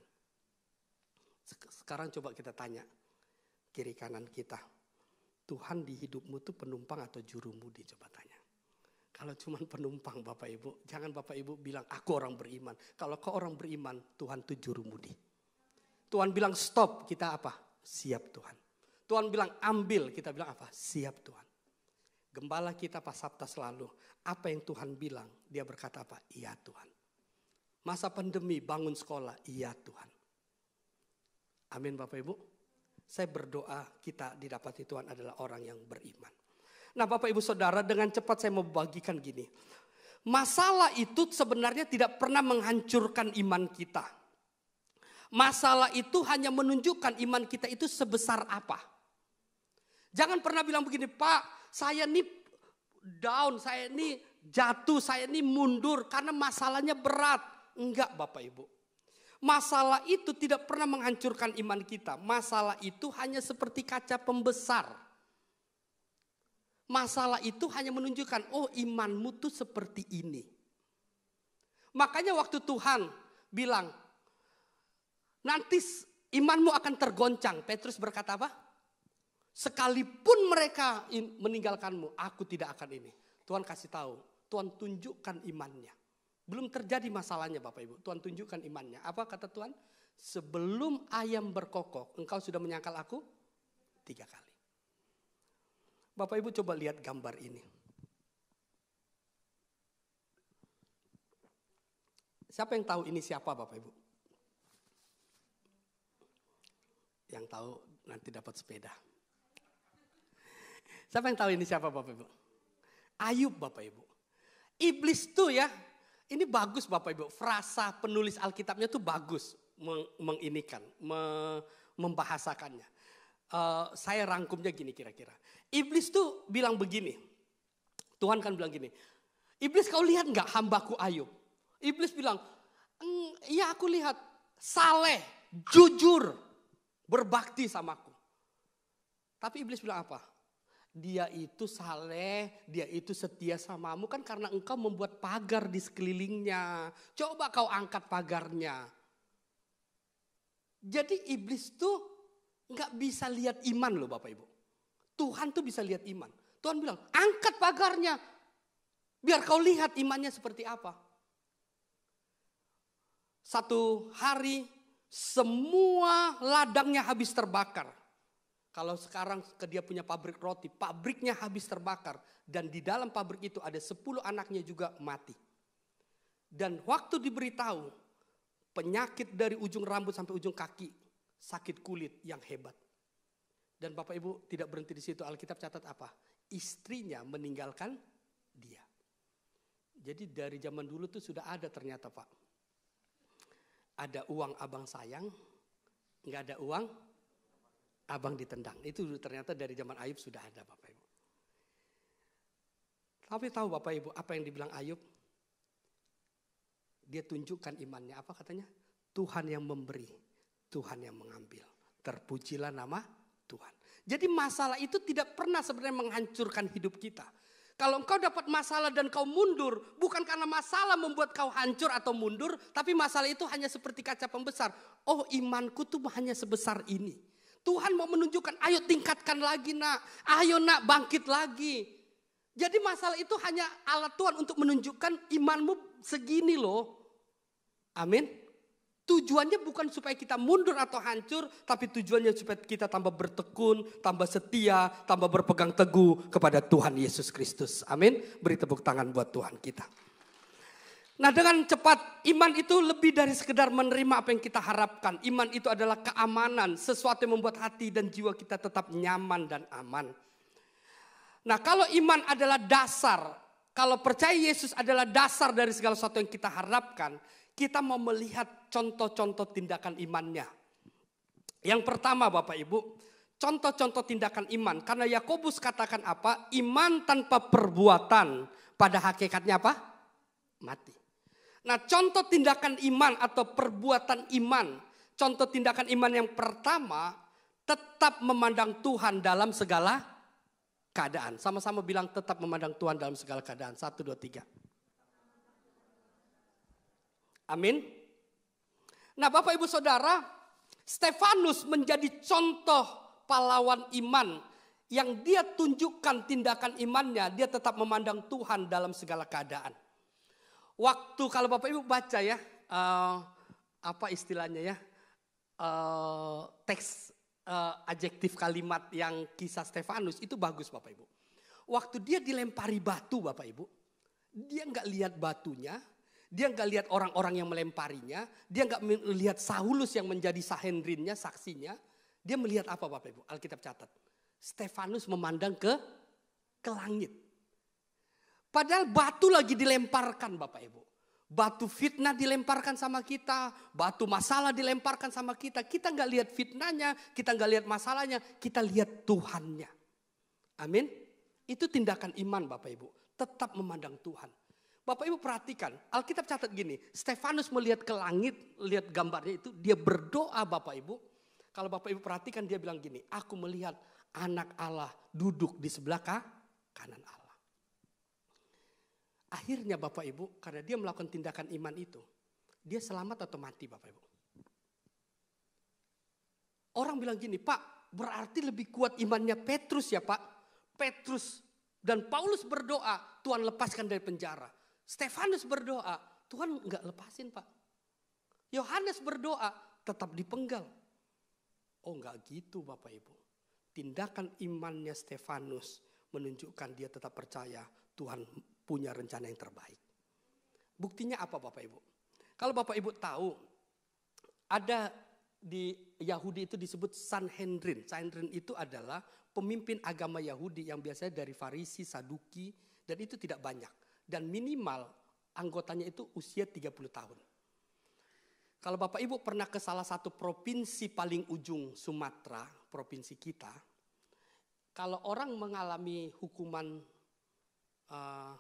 S3: Sekarang coba kita tanya kiri kanan kita. Tuhan di hidupmu tuh penumpang atau jurumudi? Coba tanya. Kalau cuma penumpang Bapak Ibu, jangan Bapak Ibu bilang aku orang beriman. Kalau kau orang beriman, Tuhan tuh jurumudi. Tuhan bilang stop, kita apa? Siap Tuhan. Tuhan bilang ambil, kita bilang apa? Siap Tuhan. Gembala kita Pak Sabta selalu, apa yang Tuhan bilang, dia berkata apa? Iya Tuhan. Masa pandemi bangun sekolah, iya Tuhan. Amin Bapak Ibu. Saya berdoa kita didapati Tuhan adalah orang yang beriman. Nah Bapak Ibu Saudara, dengan cepat saya mau bagikan gini. Masalah itu sebenarnya tidak pernah menghancurkan iman kita. Masalah itu hanya menunjukkan iman kita itu sebesar apa. Jangan pernah bilang begini, Pak saya ini down, saya ini jatuh, saya ini mundur karena masalahnya berat. Enggak Bapak Ibu. Masalah itu tidak pernah menghancurkan iman kita. Masalah itu hanya seperti kaca pembesar. Masalah itu hanya menunjukkan, oh imanmu tuh seperti ini. Makanya waktu Tuhan bilang, nanti imanmu akan tergoncang. Petrus berkata apa? Sekalipun mereka meninggalkanmu, aku tidak akan ini. Tuhan kasih tahu, Tuhan tunjukkan imannya. Belum terjadi masalahnya Bapak Ibu. Tuhan tunjukkan imannya. Apa kata Tuhan? Sebelum ayam berkokok, engkau sudah menyangkal aku 3 kali. Bapak Ibu coba lihat gambar ini. Siapa yang tahu ini siapa Bapak Ibu? Yang tahu nanti dapat sepeda. Siapa yang tahu ini siapa Bapak Ibu? Ayub Bapak Ibu. Iblis tuh ya. Ini bagus Bapak Ibu, frasa penulis Alkitabnya tuh bagus membahasakannya. Saya rangkumnya gini kira-kira. Iblis tuh bilang begini, Tuhan kan bilang gini, Iblis, kau lihat nggak hambaku Ayub? Iblis bilang, iya aku lihat, saleh, jujur, berbakti samaku. Tapi iblis bilang apa? Dia itu saleh, dia itu setia samamu kan karena engkau membuat pagar di sekelilingnya. Coba kau angkat pagarnya. Jadi iblis tuh nggak bisa lihat iman loh Bapak Ibu. Tuhan tuh bisa lihat iman. Tuhan bilang, angkat pagarnya. Biar kau lihat imannya seperti apa. Satu hari semua ladangnya habis terbakar. Kalau sekarang dia punya pabrik roti, pabriknya habis terbakar. Dan di dalam pabrik itu ada 10 anaknya juga mati. Dan waktu diberitahu, penyakit dari ujung rambut sampai ujung kaki, sakit kulit yang hebat. Dan Bapak Ibu tidak berhenti di situ, Alkitab catat apa? Istrinya meninggalkan dia. Jadi dari zaman dulu tuh sudah ada ternyata Pak. Ada uang abang sayang, nggak ada uang abang ditendang. Itu ternyata dari zaman Ayub sudah ada Bapak Ibu. Tapi tahu Bapak Ibu apa yang dibilang Ayub? Dia tunjukkan imannya. Apa katanya? Tuhan yang memberi, Tuhan yang mengambil. Terpujilah nama Tuhan. Jadi masalah itu tidak pernah sebenarnya menghancurkan hidup kita. Kalau engkau dapat masalah dan kau mundur, bukan karena masalah membuat kau hancur atau mundur, tapi masalah itu hanya seperti kaca pembesar. Oh, imanku tuh hanya sebesar ini. Tuhan mau menunjukkan, ayo tingkatkan lagi nak, ayo nak bangkit lagi. Jadi masalah itu hanya alat Tuhan untuk menunjukkan imanmu segini loh. Amin. Tujuannya bukan supaya kita mundur atau hancur, tapi tujuannya supaya kita tambah bertekun, tambah setia, tambah berpegang teguh kepada Tuhan Yesus Kristus. Amin. Beri tepuk tangan buat Tuhan kita. Nah, dengan cepat, iman itu lebih dari sekedar menerima apa yang kita harapkan. Iman itu adalah keamanan, sesuatu yang membuat hati dan jiwa kita tetap nyaman dan aman. Nah, kalau iman adalah dasar, kalau percaya Yesus adalah dasar dari segala sesuatu yang kita harapkan, kita mau melihat contoh-contoh tindakan imannya. Yang pertama Bapak Ibu, contoh-contoh tindakan iman. Karena Yakobus katakan apa? Iman tanpa perbuatan pada hakikatnya apa? Mati. Nah, contoh tindakan iman atau perbuatan iman. Contoh tindakan iman yang pertama, tetap memandang Tuhan dalam segala keadaan. Sama-sama bilang tetap memandang Tuhan dalam segala keadaan. 1, 2, 3. Amin. Nah Bapak Ibu Saudara, Stefanus menjadi contoh pahlawan iman. Yang dia tunjukkan tindakan imannya, dia tetap memandang Tuhan dalam segala keadaan. Waktu kalau Bapak Ibu baca ya, apa istilahnya ya, teks adjektif kalimat yang kisah Stefanus itu bagus Bapak Ibu. Waktu dia dilempari batu Bapak Ibu, dia nggak lihat batunya. Dia nggak lihat orang-orang yang melemparinya. Dia nggak melihat Saulus yang menjadi Sanhedrinnya, saksinya. Dia melihat apa Bapak Ibu? Alkitab catat. Stefanus memandang ke langit. Padahal batu lagi dilemparkan Bapak Ibu. Batu fitnah dilemparkan sama kita. Batu masalah dilemparkan sama kita. Kita nggak lihat fitnahnya. Kita nggak lihat masalahnya. Kita lihat Tuhannya. Amin. Itu tindakan iman Bapak Ibu. Tetap memandang Tuhan. Bapak Ibu perhatikan, Alkitab catat gini, Stefanus melihat ke langit, lihat gambarnya itu, dia berdoa Bapak Ibu. Kalau Bapak Ibu perhatikan dia bilang gini, aku melihat anak Allah duduk di sebelah kanan Allah. Akhirnya Bapak Ibu, karena dia melakukan tindakan iman itu, dia selamat atau mati Bapak Ibu? Orang bilang gini, Pak berarti lebih kuat imannya Petrus ya Pak. Petrus dan Paulus berdoa, Tuhan lepaskan dari penjara. Stefanus berdoa, Tuhan enggak lepasin Pak. Yohanes berdoa, tetap dipenggal. Oh enggak gitu Bapak Ibu. Tindakan imannya Stefanus menunjukkan dia tetap percaya Tuhan punya rencana yang terbaik. Buktinya apa Bapak Ibu? Kalau Bapak Ibu tahu, ada di Yahudi itu disebut Sanhedrin. Sanhedrin itu adalah pemimpin agama Yahudi yang biasanya dari Farisi, Saduki, dan itu tidak banyak. Dan minimal anggotanya itu usia 30 tahun. Kalau Bapak Ibu pernah ke salah satu provinsi paling ujung Sumatera, provinsi kita. Kalau orang mengalami hukuman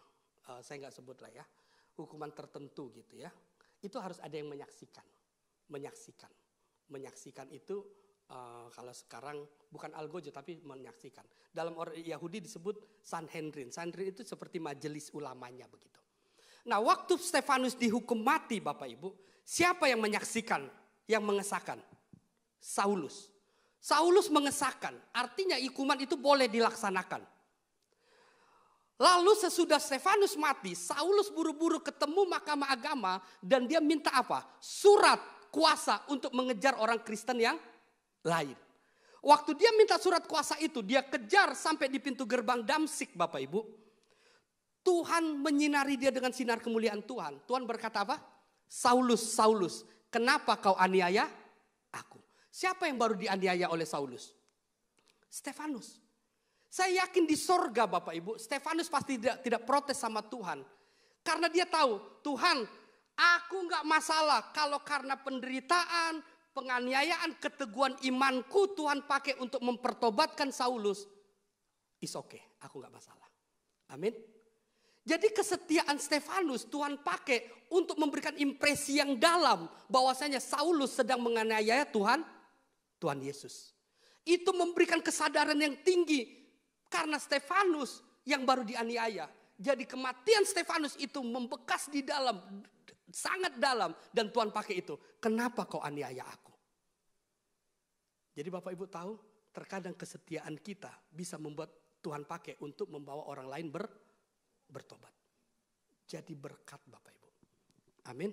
S3: saya nggak sebut lah ya, hukuman tertentu gitu ya, itu harus ada yang menyaksikan. Menyaksikan itu kalau sekarang bukan algojo tapi menyaksikan. Dalam orang Yahudi disebut Sanhedrin. Sanhedrin itu seperti majelis ulamanya begitu. Nah, waktu Stefanus dihukum mati Bapak Ibu, siapa yang menyaksikan, yang mengesahkan? Saulus. Saulus mengesahkan, artinya hukuman itu boleh dilaksanakan. Lalu sesudah Stefanus mati, Saulus buru-buru ketemu mahkamah agama dan dia minta apa? Surat kuasa untuk mengejar orang Kristen yang lain. Waktu dia minta surat kuasa itu, dia kejar sampai di pintu gerbang Damsyik Bapak Ibu. Tuhan menyinari dia dengan sinar kemuliaan Tuhan. Tuhan berkata apa? Saulus, Saulus, kenapa kau aniaya aku? Siapa yang baru dianiaya oleh Saulus? Stefanus. Saya yakin di sorga Bapak Ibu, Stefanus pasti tidak protes sama Tuhan. Karena dia tahu, Tuhan aku gak masalah kalau karena penderitaan, penganiayaan, keteguhan imanku Tuhan pakai untuk mempertobatkan Saulus. It's okay, aku gak masalah. Amin. Jadi kesetiaan Stefanus Tuhan pakai untuk memberikan impresi yang dalam bahwasanya Saulus sedang menganiaya Tuhan Yesus. Itu memberikan kesadaran yang tinggi. Karena Stefanus yang baru dianiaya. Jadi kematian Stefanus itu membekas di dalam, sangat dalam. Dan Tuhan pakai itu. Kenapa kau aniaya aku? Jadi Bapak Ibu tahu, terkadang kesetiaan kita bisa membuat Tuhan pakai untuk membawa orang lain bertobat. Jadi berkat Bapak Ibu. Amin.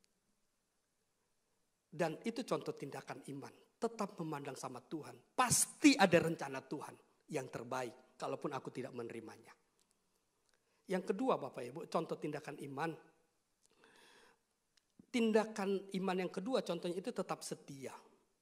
S3: Dan itu contoh tindakan iman. Tetap memandang sama Tuhan. Pasti ada rencana Tuhan yang terbaik, kalaupun aku tidak menerimanya. Yang kedua Bapak Ibu, contoh tindakan iman. Tindakan iman yang kedua contohnya itu tetap setia.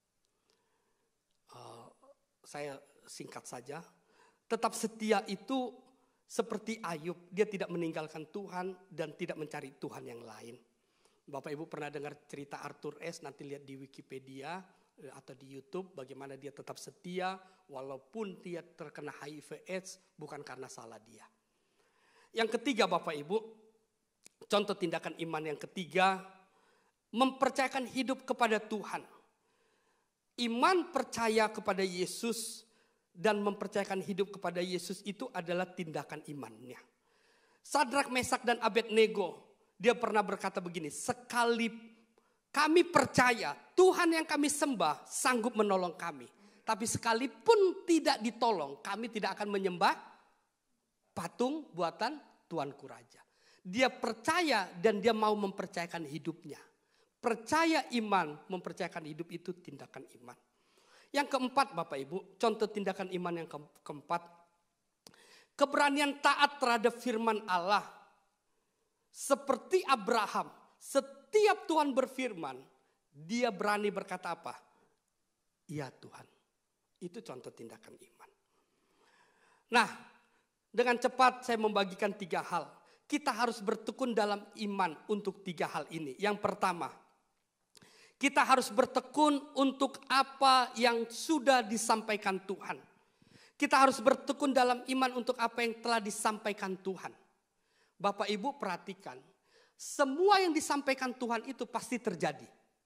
S3: Saya singkat saja. Tetap setia itu seperti Ayub, dia tidak meninggalkan Tuhan dan tidak mencari Tuhan yang lain. Bapak Ibu pernah dengar cerita Arthur S, nanti lihat di Wikipedia atau di YouTube bagaimana dia tetap setia walaupun dia terkena HIV AIDS bukan karena salah dia. Yang ketiga Bapak Ibu, contoh tindakan iman yang ketiga, mempercayakan hidup kepada Tuhan. Iman percaya kepada Yesus dan mempercayakan hidup kepada Yesus itu adalah tindakan imannya. Sadrak, Mesak dan Abednego, dia pernah berkata begini, sekali kami percaya Tuhan yang kami sembah sanggup menolong kami. Tapi sekalipun tidak ditolong, kami tidak akan menyembah patung buatan Tuanku Raja. Dia percaya dan dia mau mempercayakan hidupnya. Percaya iman, mempercayakan hidup itu tindakan iman. Yang keempat Bapak Ibu, contoh tindakan iman yang keempat. Keberanian taat terhadap firman Allah. Seperti Abraham, setiap Tuhan berfirman, dia berani berkata apa? Iya Tuhan. Itu contoh tindakan iman. Nah, dengan cepat saya membagikan 3 hal. Kita harus bertekun dalam iman untuk 3 hal ini. Yang pertama, kita harus bertekun untuk apa yang sudah disampaikan Tuhan. Kita harus bertekun dalam iman untuk apa yang telah disampaikan Tuhan. Bapak Ibu perhatikan, semua yang disampaikan Tuhan itu pasti terjadi.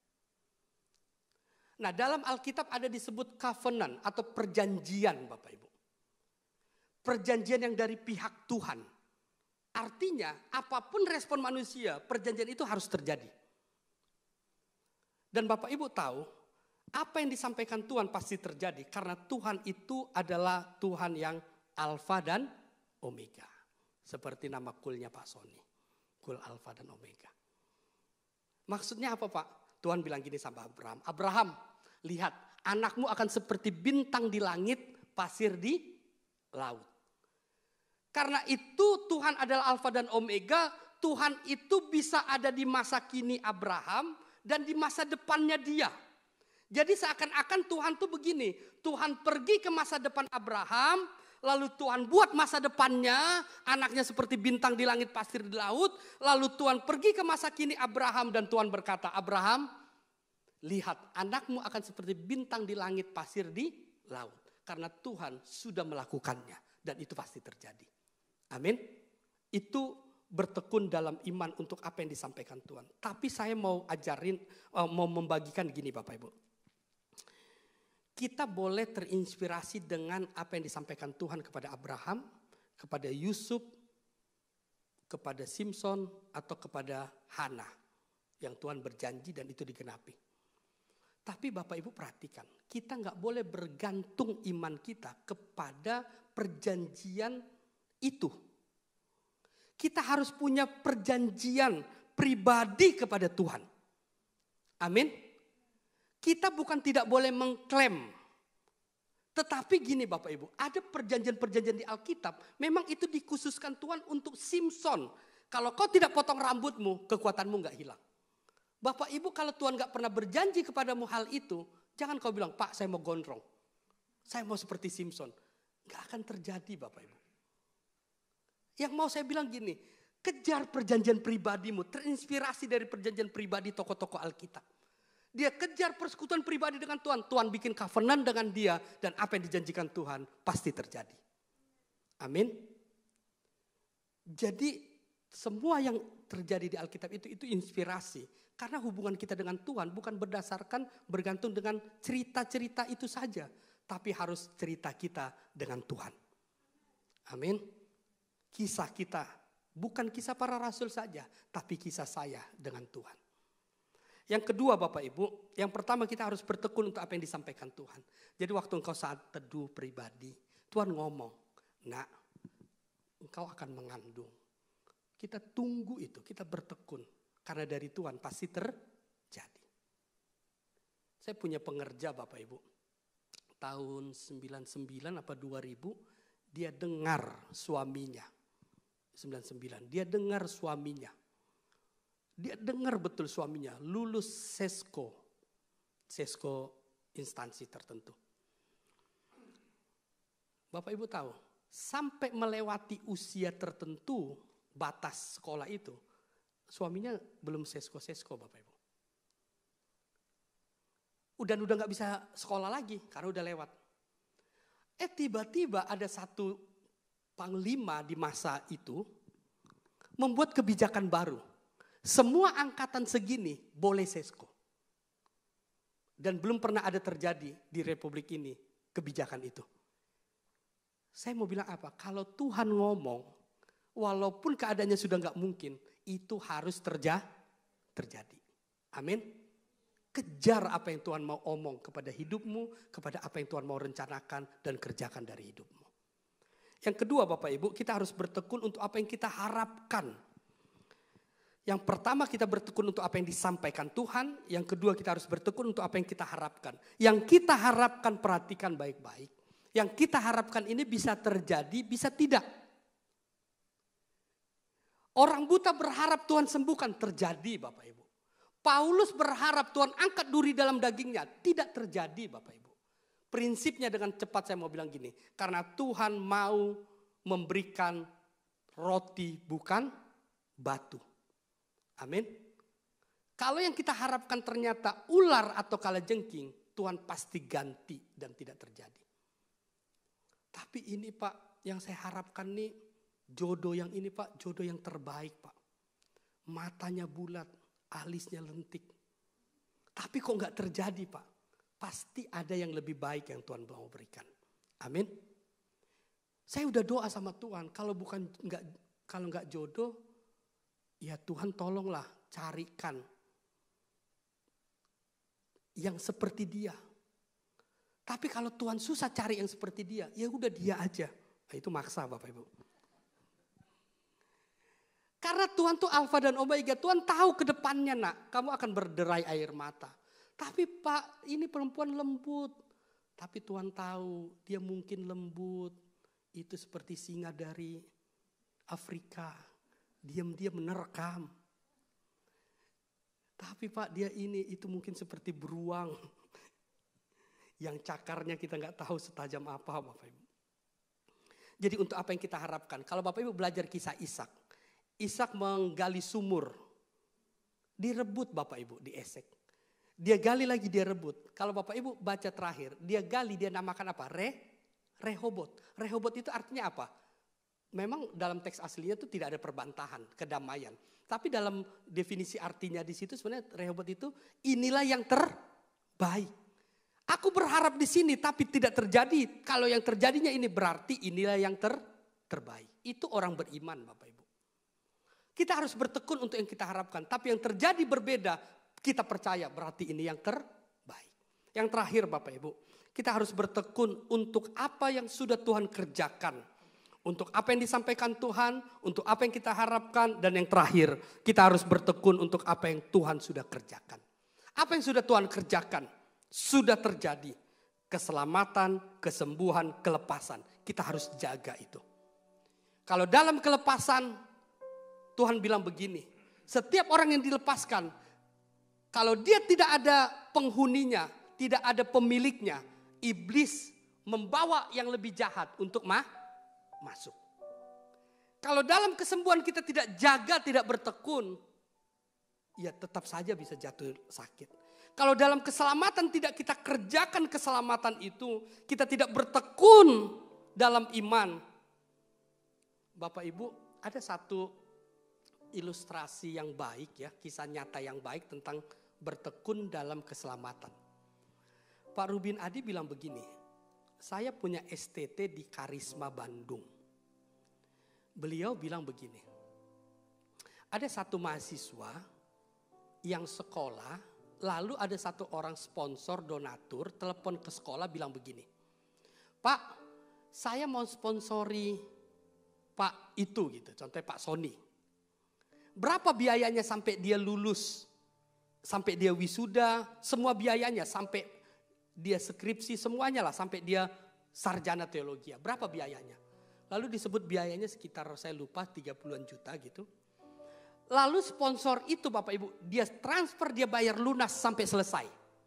S3: Nah, dalam Alkitab ada disebut covenant atau perjanjian Bapak Ibu. Perjanjian yang dari pihak Tuhan. Artinya apapun respon manusia, perjanjian itu harus terjadi. Dan Bapak Ibu tahu, apa yang disampaikan Tuhan pasti terjadi. Karena Tuhan itu adalah Tuhan yang Alfa dan Omega. Seperti nama kulnya Pak Sony. Kul Alfa dan Omega. Maksudnya apa Pak? Tuhan bilang gini sama Abraham. Abraham, lihat anakmu akan seperti bintang di langit, pasir di laut. Karena itu Tuhan adalah Alfa dan Omega. Tuhan itu bisa ada di masa kini Abraham dan di masa depannya dia. Jadi seakan-akan Tuhan tuh begini. Tuhan pergi ke masa depan Abraham, lalu Tuhan buat masa depannya, anaknya seperti bintang di langit, pasir di laut. Lalu Tuhan pergi ke masa kini Abraham dan Tuhan berkata, Abraham, lihat anakmu akan seperti bintang di langit, pasir di laut. Karena Tuhan sudah melakukannya dan itu pasti terjadi. Amin. Itu bertekun dalam iman untuk apa yang disampaikan Tuhan. Tapi saya mau mau membagikan gini Bapak Ibu. Kita boleh terinspirasi dengan apa yang disampaikan Tuhan kepada Abraham, kepada Yusuf, kepada Simson, atau kepada Hana. Yang Tuhan berjanji dan itu digenapi. Tapi Bapak Ibu perhatikan, kita nggak boleh bergantung iman kita kepada perjanjian itu. Kita harus punya perjanjian pribadi kepada Tuhan. Amin. Kita bukan tidak boleh mengklaim. Tetapi gini Bapak Ibu, ada perjanjian-perjanjian di Alkitab, memang itu dikhususkan Tuhan untuk Simson. Kalau kau tidak potong rambutmu, kekuatanmu nggak hilang. Bapak Ibu kalau Tuhan gak pernah berjanji kepadamu hal itu, jangan kau bilang, Pak saya mau gondrong. Saya mau seperti Simson. Gak akan terjadi Bapak Ibu. Yang mau saya bilang gini, kejar perjanjian pribadimu, terinspirasi dari perjanjian pribadi tokoh-tokoh Alkitab. Dia kejar persekutuan pribadi dengan Tuhan. Tuhan bikin covenant dengan dia dan apa yang dijanjikan Tuhan pasti terjadi. Amin. Jadi semua yang terjadi di Alkitab itu inspirasi. Karena hubungan kita dengan Tuhan bukan berdasarkan bergantung dengan cerita-cerita itu saja. Tapi harus cerita kita dengan Tuhan. Amin. Kisah kita bukan kisah para rasul saja. Tapi kisah saya dengan Tuhan. Yang kedua Bapak Ibu. Yang pertama kita harus bertekun untuk apa yang disampaikan Tuhan. Jadi waktu engkau saat teduh pribadi. Tuhan ngomong. Nak, engkau akan mengandung. Kita tunggu itu, kita bertekun. Karena dari Tuhan pasti terjadi. Saya punya pengerja Bapak Ibu. Tahun 99 apa 2000. Dia dengar suaminya. 99. Dia dengar suaminya. Dia dengar betul suaminya. Lulus Sesko. Sesko instansi tertentu. Bapak Ibu tahu. Sampai melewati usia tertentu. Batas sekolah itu. Suaminya belum sesko Bapak Ibu. Udah gak bisa sekolah lagi karena udah lewat. Tiba-tiba ada satu panglima di masa itu membuat kebijakan baru. Semua angkatan segini boleh sesko. Dan belum pernah ada terjadi di Republik ini kebijakan itu. Saya mau bilang apa? Kalau Tuhan ngomong, walaupun keadaannya sudah gak mungkin, itu harus terjadi. Amin. Kejar apa yang Tuhan mau omong kepada hidupmu, kepada apa yang Tuhan mau rencanakan dan kerjakan dari hidupmu. Yang kedua Bapak Ibu, kita harus bertekun untuk apa yang kita harapkan. Yang pertama kita bertekun untuk apa yang disampaikan Tuhan. Yang kedua kita harus bertekun untuk apa yang kita harapkan. Yang kita harapkan perhatikan baik-baik. Yang kita harapkan ini bisa terjadi, bisa tidak. Orang buta berharap Tuhan sembuhkan, terjadi Bapak Ibu. Paulus berharap Tuhan angkat duri dalam dagingnya, tidak terjadi Bapak Ibu. Prinsipnya dengan cepat saya mau bilang gini, karena Tuhan mau memberikan roti bukan batu. Amin. Kalau yang kita harapkan ternyata ular atau kalajengking, Tuhan pasti ganti dan tidak terjadi. Tapi ini Pak, yang saya harapkan nih, jodoh yang ini Pak, jodoh yang terbaik Pak. Matanya bulat, alisnya lentik. Tapi kok gak terjadi Pak? Pasti ada yang lebih baik yang Tuhan mau berikan. Amin. Saya udah doa sama Tuhan, kalau nggak jodoh, ya Tuhan tolonglah carikan yang seperti dia. Tapi kalau Tuhan susah cari yang seperti dia, ya udah dia aja. Nah, itu maksa Bapak Ibu. Karena Tuhan tuh Alfa dan Omega. Tuhan tahu ke depannya nak. Kamu akan berderai air mata. Tapi Pak ini perempuan lembut. Tapi Tuhan tahu dia mungkin lembut. Itu seperti singa dari Afrika. Diam-diam menerkam. Tapi Pak dia itu mungkin seperti beruang. Yang cakarnya kita gak tahu setajam apa Bapak Ibu. Jadi untuk apa yang kita harapkan. Kalau Bapak Ibu belajar kisah Ishak. Ishak menggali sumur. Direbut Bapak Ibu, diesek. Dia gali lagi, dia rebut. Kalau Bapak Ibu baca terakhir, dia gali, dia namakan apa? Rehobot. Rehobot itu artinya apa? memang dalam teks aslinya itu tidak ada perbantahan, kedamaian. Tapi dalam definisi artinya di situ sebenarnya Rehobot itu inilah yang terbaik. Aku berharap di sini tapi tidak terjadi. Kalau yang terjadinya ini berarti inilah yang terbaik. Itu orang beriman Bapak Ibu. Kita harus bertekun untuk yang kita harapkan. Tapi yang terjadi berbeda, kita percaya berarti ini yang terbaik. Yang terakhir Bapak Ibu, kita harus bertekun untuk apa yang sudah Tuhan kerjakan. Untuk apa yang disampaikan Tuhan, untuk apa yang kita harapkan. Dan yang terakhir, kita harus bertekun untuk apa yang Tuhan sudah kerjakan. Apa yang sudah Tuhan kerjakan? Sudah terjadi. Keselamatan, kesembuhan, kelepasan. Kita harus jaga itu. Kalau dalam kelepasan, Tuhan bilang begini. Setiap orang yang dilepaskan, kalau dia tidak ada penghuninya, tidak ada pemiliknya, iblis membawa yang lebih jahat untuk masuk. Kalau dalam kesembuhan kita tidak jaga, tidak bertekun, ya tetap saja bisa jatuh sakit. Kalau dalam keselamatan tidak kita kerjakan keselamatan itu, kita tidak bertekun dalam iman. Bapak Ibu, ada satu ilustrasi yang baik ya, kisah nyata yang baik tentang bertekun dalam keselamatan. Pak Rubin Adi bilang begini, saya punya STT di Karisma Bandung. Beliau bilang begini, ada satu mahasiswa yang sekolah, lalu ada satu orang sponsor donatur telepon ke sekolah bilang begini, Pak, saya mau sponsori Pak itu gitu, contohnya Pak Sony. Berapa biayanya sampai dia lulus, sampai dia wisuda, semua biayanya sampai dia skripsi semuanya lah, sampai dia sarjana teologi. Berapa biayanya? Lalu disebut biayanya sekitar saya lupa 30-an juta gitu. Lalu sponsor itu Bapak Ibu, dia transfer, dia bayar lunas sampai selesai.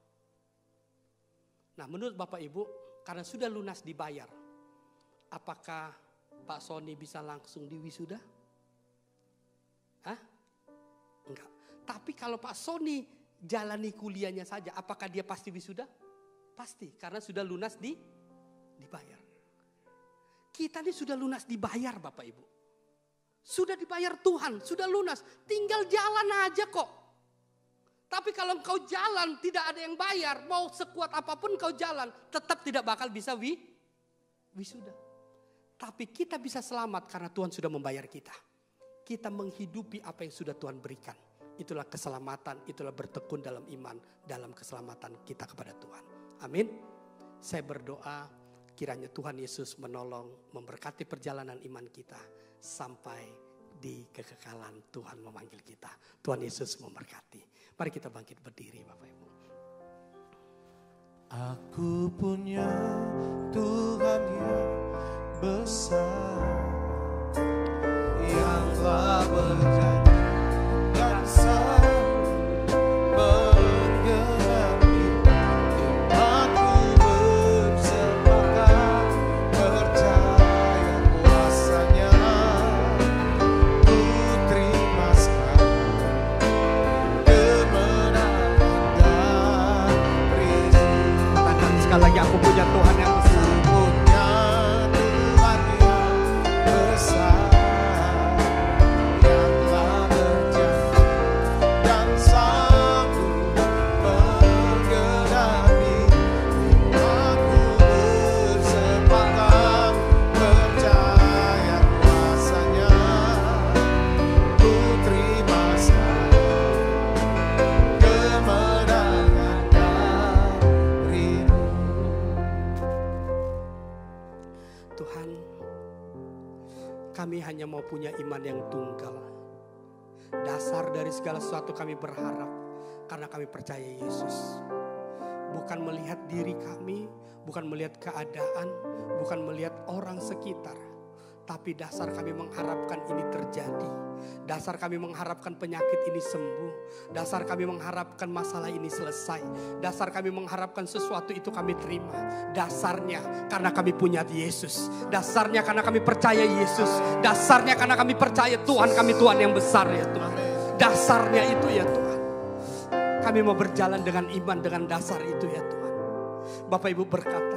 S3: Nah menurut Bapak Ibu, karena sudah lunas dibayar, apakah Pak Sony bisa langsung diwisuda? Hah? Enggak. Tapi kalau Pak Sony jalani kuliahnya saja, apakah dia pasti wisuda? Pasti, karena sudah lunas dibayar. Kita ini sudah lunas dibayar Bapak Ibu. Sudah dibayar Tuhan, sudah lunas. Tinggal jalan aja kok. Tapi kalau engkau jalan tidak ada yang bayar, mau sekuat apapun engkau jalan, tetap tidak bakal bisa wisuda. Tapi kita bisa selamat karena Tuhan sudah membayar kita. Kita menghidupi apa yang sudah Tuhan berikan. Itulah keselamatan, itulah bertekun dalam iman, dalam keselamatan kita kepada Tuhan. Amin. Saya berdoa kiranya Tuhan Yesus menolong, memberkati perjalanan iman kita sampai di kekekalan Tuhan memanggil kita. Tuhan Yesus memberkati. Mari kita bangkit berdiri Bapak Ibu.
S2: Aku punya Tuhan yang besar, yang telah berjanji dan selalu menggenapi imanku, bersepakat percaya kuasanya. Ku terima sekarang kemenangan darimu.
S3: Katakan sekali lagi, aku punya Tuhan yang besar. Kami hanya mau punya iman yang tunggal. Dasar dari segala sesuatu kami berharap karena kami percaya Yesus. Bukan melihat diri kami, bukan melihat keadaan, bukan melihat orang sekitar. Tapi dasar kami mengharapkan ini terjadi. Dasar kami mengharapkan penyakit ini sembuh. Dasar kami mengharapkan masalah ini selesai. Dasar kami mengharapkan sesuatu itu kami terima. Dasarnya karena kami punya Yesus. Dasarnya karena kami percaya Yesus. Dasarnya karena kami percaya Tuhan kami Tuhan yang besar ya Tuhan. Dasarnya itu ya Tuhan. Kami mau berjalan dengan iman dengan dasar itu ya Tuhan. Bapak Ibu berkata,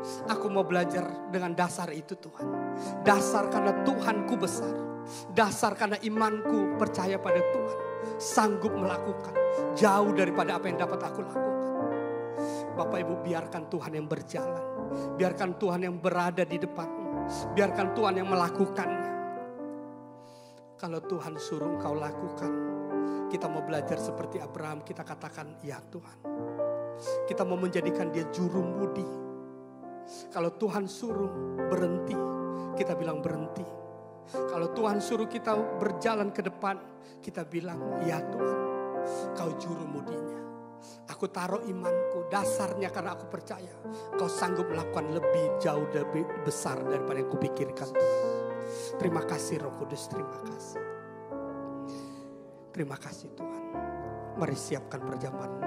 S3: Aku mau belajar dengan dasar itu Tuhan. Dasar karena Tuhanku besar. Dasar karena imanku percaya pada Tuhan. Sanggup melakukan jauh daripada apa yang dapat aku lakukan. Bapak Ibu, biarkan Tuhan yang berjalan. Biarkan Tuhan yang berada di depanmu. Biarkan Tuhan yang melakukannya. Kalau Tuhan suruh engkau lakukan, kita mau belajar seperti Abraham. Kita katakan, ya Tuhan. Kita mau menjadikan dia jurumudi. Kalau Tuhan suruh berhenti, kita bilang berhenti. Kalau Tuhan suruh kita berjalan ke depan, kita bilang, ya Tuhan, Kau jurumudinya. Aku taruh imanku, dasarnya karena aku percaya Kau sanggup melakukan lebih jauh, lebih besar daripada yang kupikirkan. Terima kasih Roh Kudus, terima kasih. Terima kasih Tuhan. Mari siapkan perjamuan.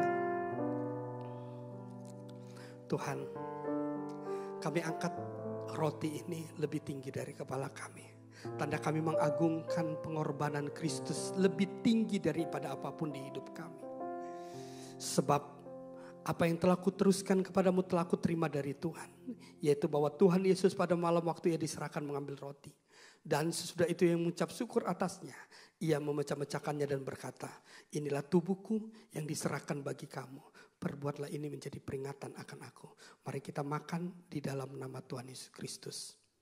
S3: Tuhan, kami angkat roti ini lebih tinggi dari kepala kami. Tanda kami mengagungkan pengorbanan Kristus lebih tinggi daripada apapun di hidup kami. Sebab apa yang telah kuteruskan kepadamu telah kuterima dari Tuhan. Yaitu bahwa Tuhan Yesus pada malam waktu ia diserahkan mengambil roti. Dan sesudah itu yang mengucap syukur atasnya, ia memecah-mecahkannya dan berkata, inilah tubuhku yang diserahkan bagi kamu. Perbuatlah ini menjadi peringatan akan aku. Mari kita makan di dalam nama Tuhan Yesus Kristus.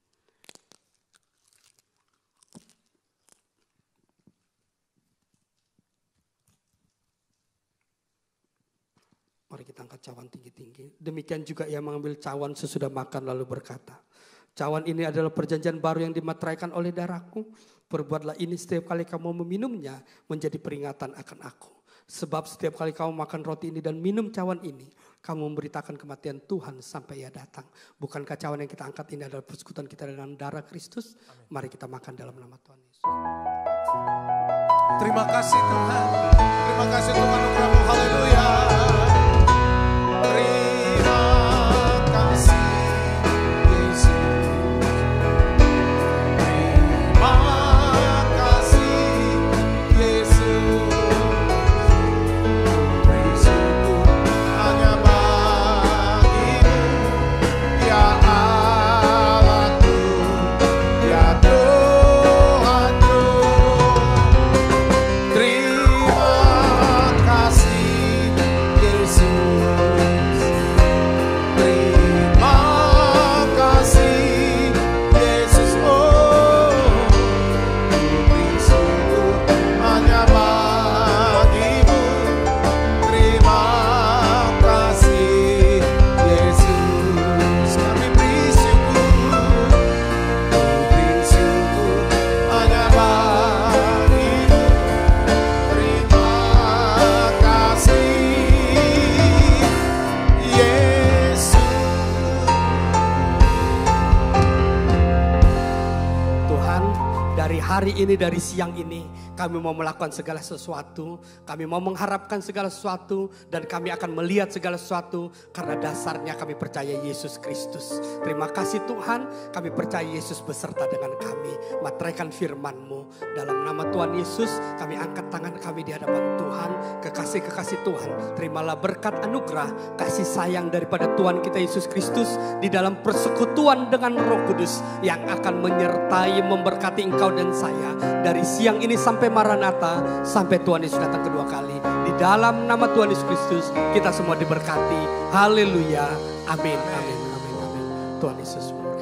S3: Mari kita angkat cawan tinggi-tinggi. Demikian juga ia mengambil cawan sesudah makan lalu berkata, cawan ini adalah perjanjian baru yang dimateraikan oleh darahku. Perbuatlah ini setiap kali kamu meminumnya menjadi peringatan akan aku. Sebab setiap kali kamu makan roti ini dan minum cawan ini, kamu memberitakan kematian Tuhan sampai ia datang. Bukankah cawan yang kita angkat ini adalah persekutuan kita dengan darah Kristus? Amin. Mari kita makan dalam nama Tuhan Yesus.
S2: Terima kasih Tuhan. Terima kasih Tuhan anugerahmu. Haleluya. Terima kasih Yesus. Terima kasih Yesus.
S3: Hari ini dari siang ini kami mau melakukan segala sesuatu. Kami mau mengharapkan segala sesuatu. Dan kami akan melihat segala sesuatu. Karena dasarnya kami percaya Yesus Kristus. Terima kasih Tuhan. Kami percaya Yesus beserta dengan kami. Materaikan firman-Mu. Dalam nama Tuhan Yesus kami angkat tangan kami di hadapan Tuhan. Kekasih-kekasih Tuhan. Terimalah berkat anugerah. Kasih sayang daripada Tuhan kita Yesus Kristus. Di dalam persekutuan dengan Roh Kudus. Yang akan menyertai memberkati engkau dan saya. Dari siang ini sampai Maranatha, sampai Tuhan Yesus datang kedua kali. Di dalam nama Tuhan Yesus Kristus, kita semua diberkati. Haleluya. Amin, amin, amin, amin. Tuhan Yesus.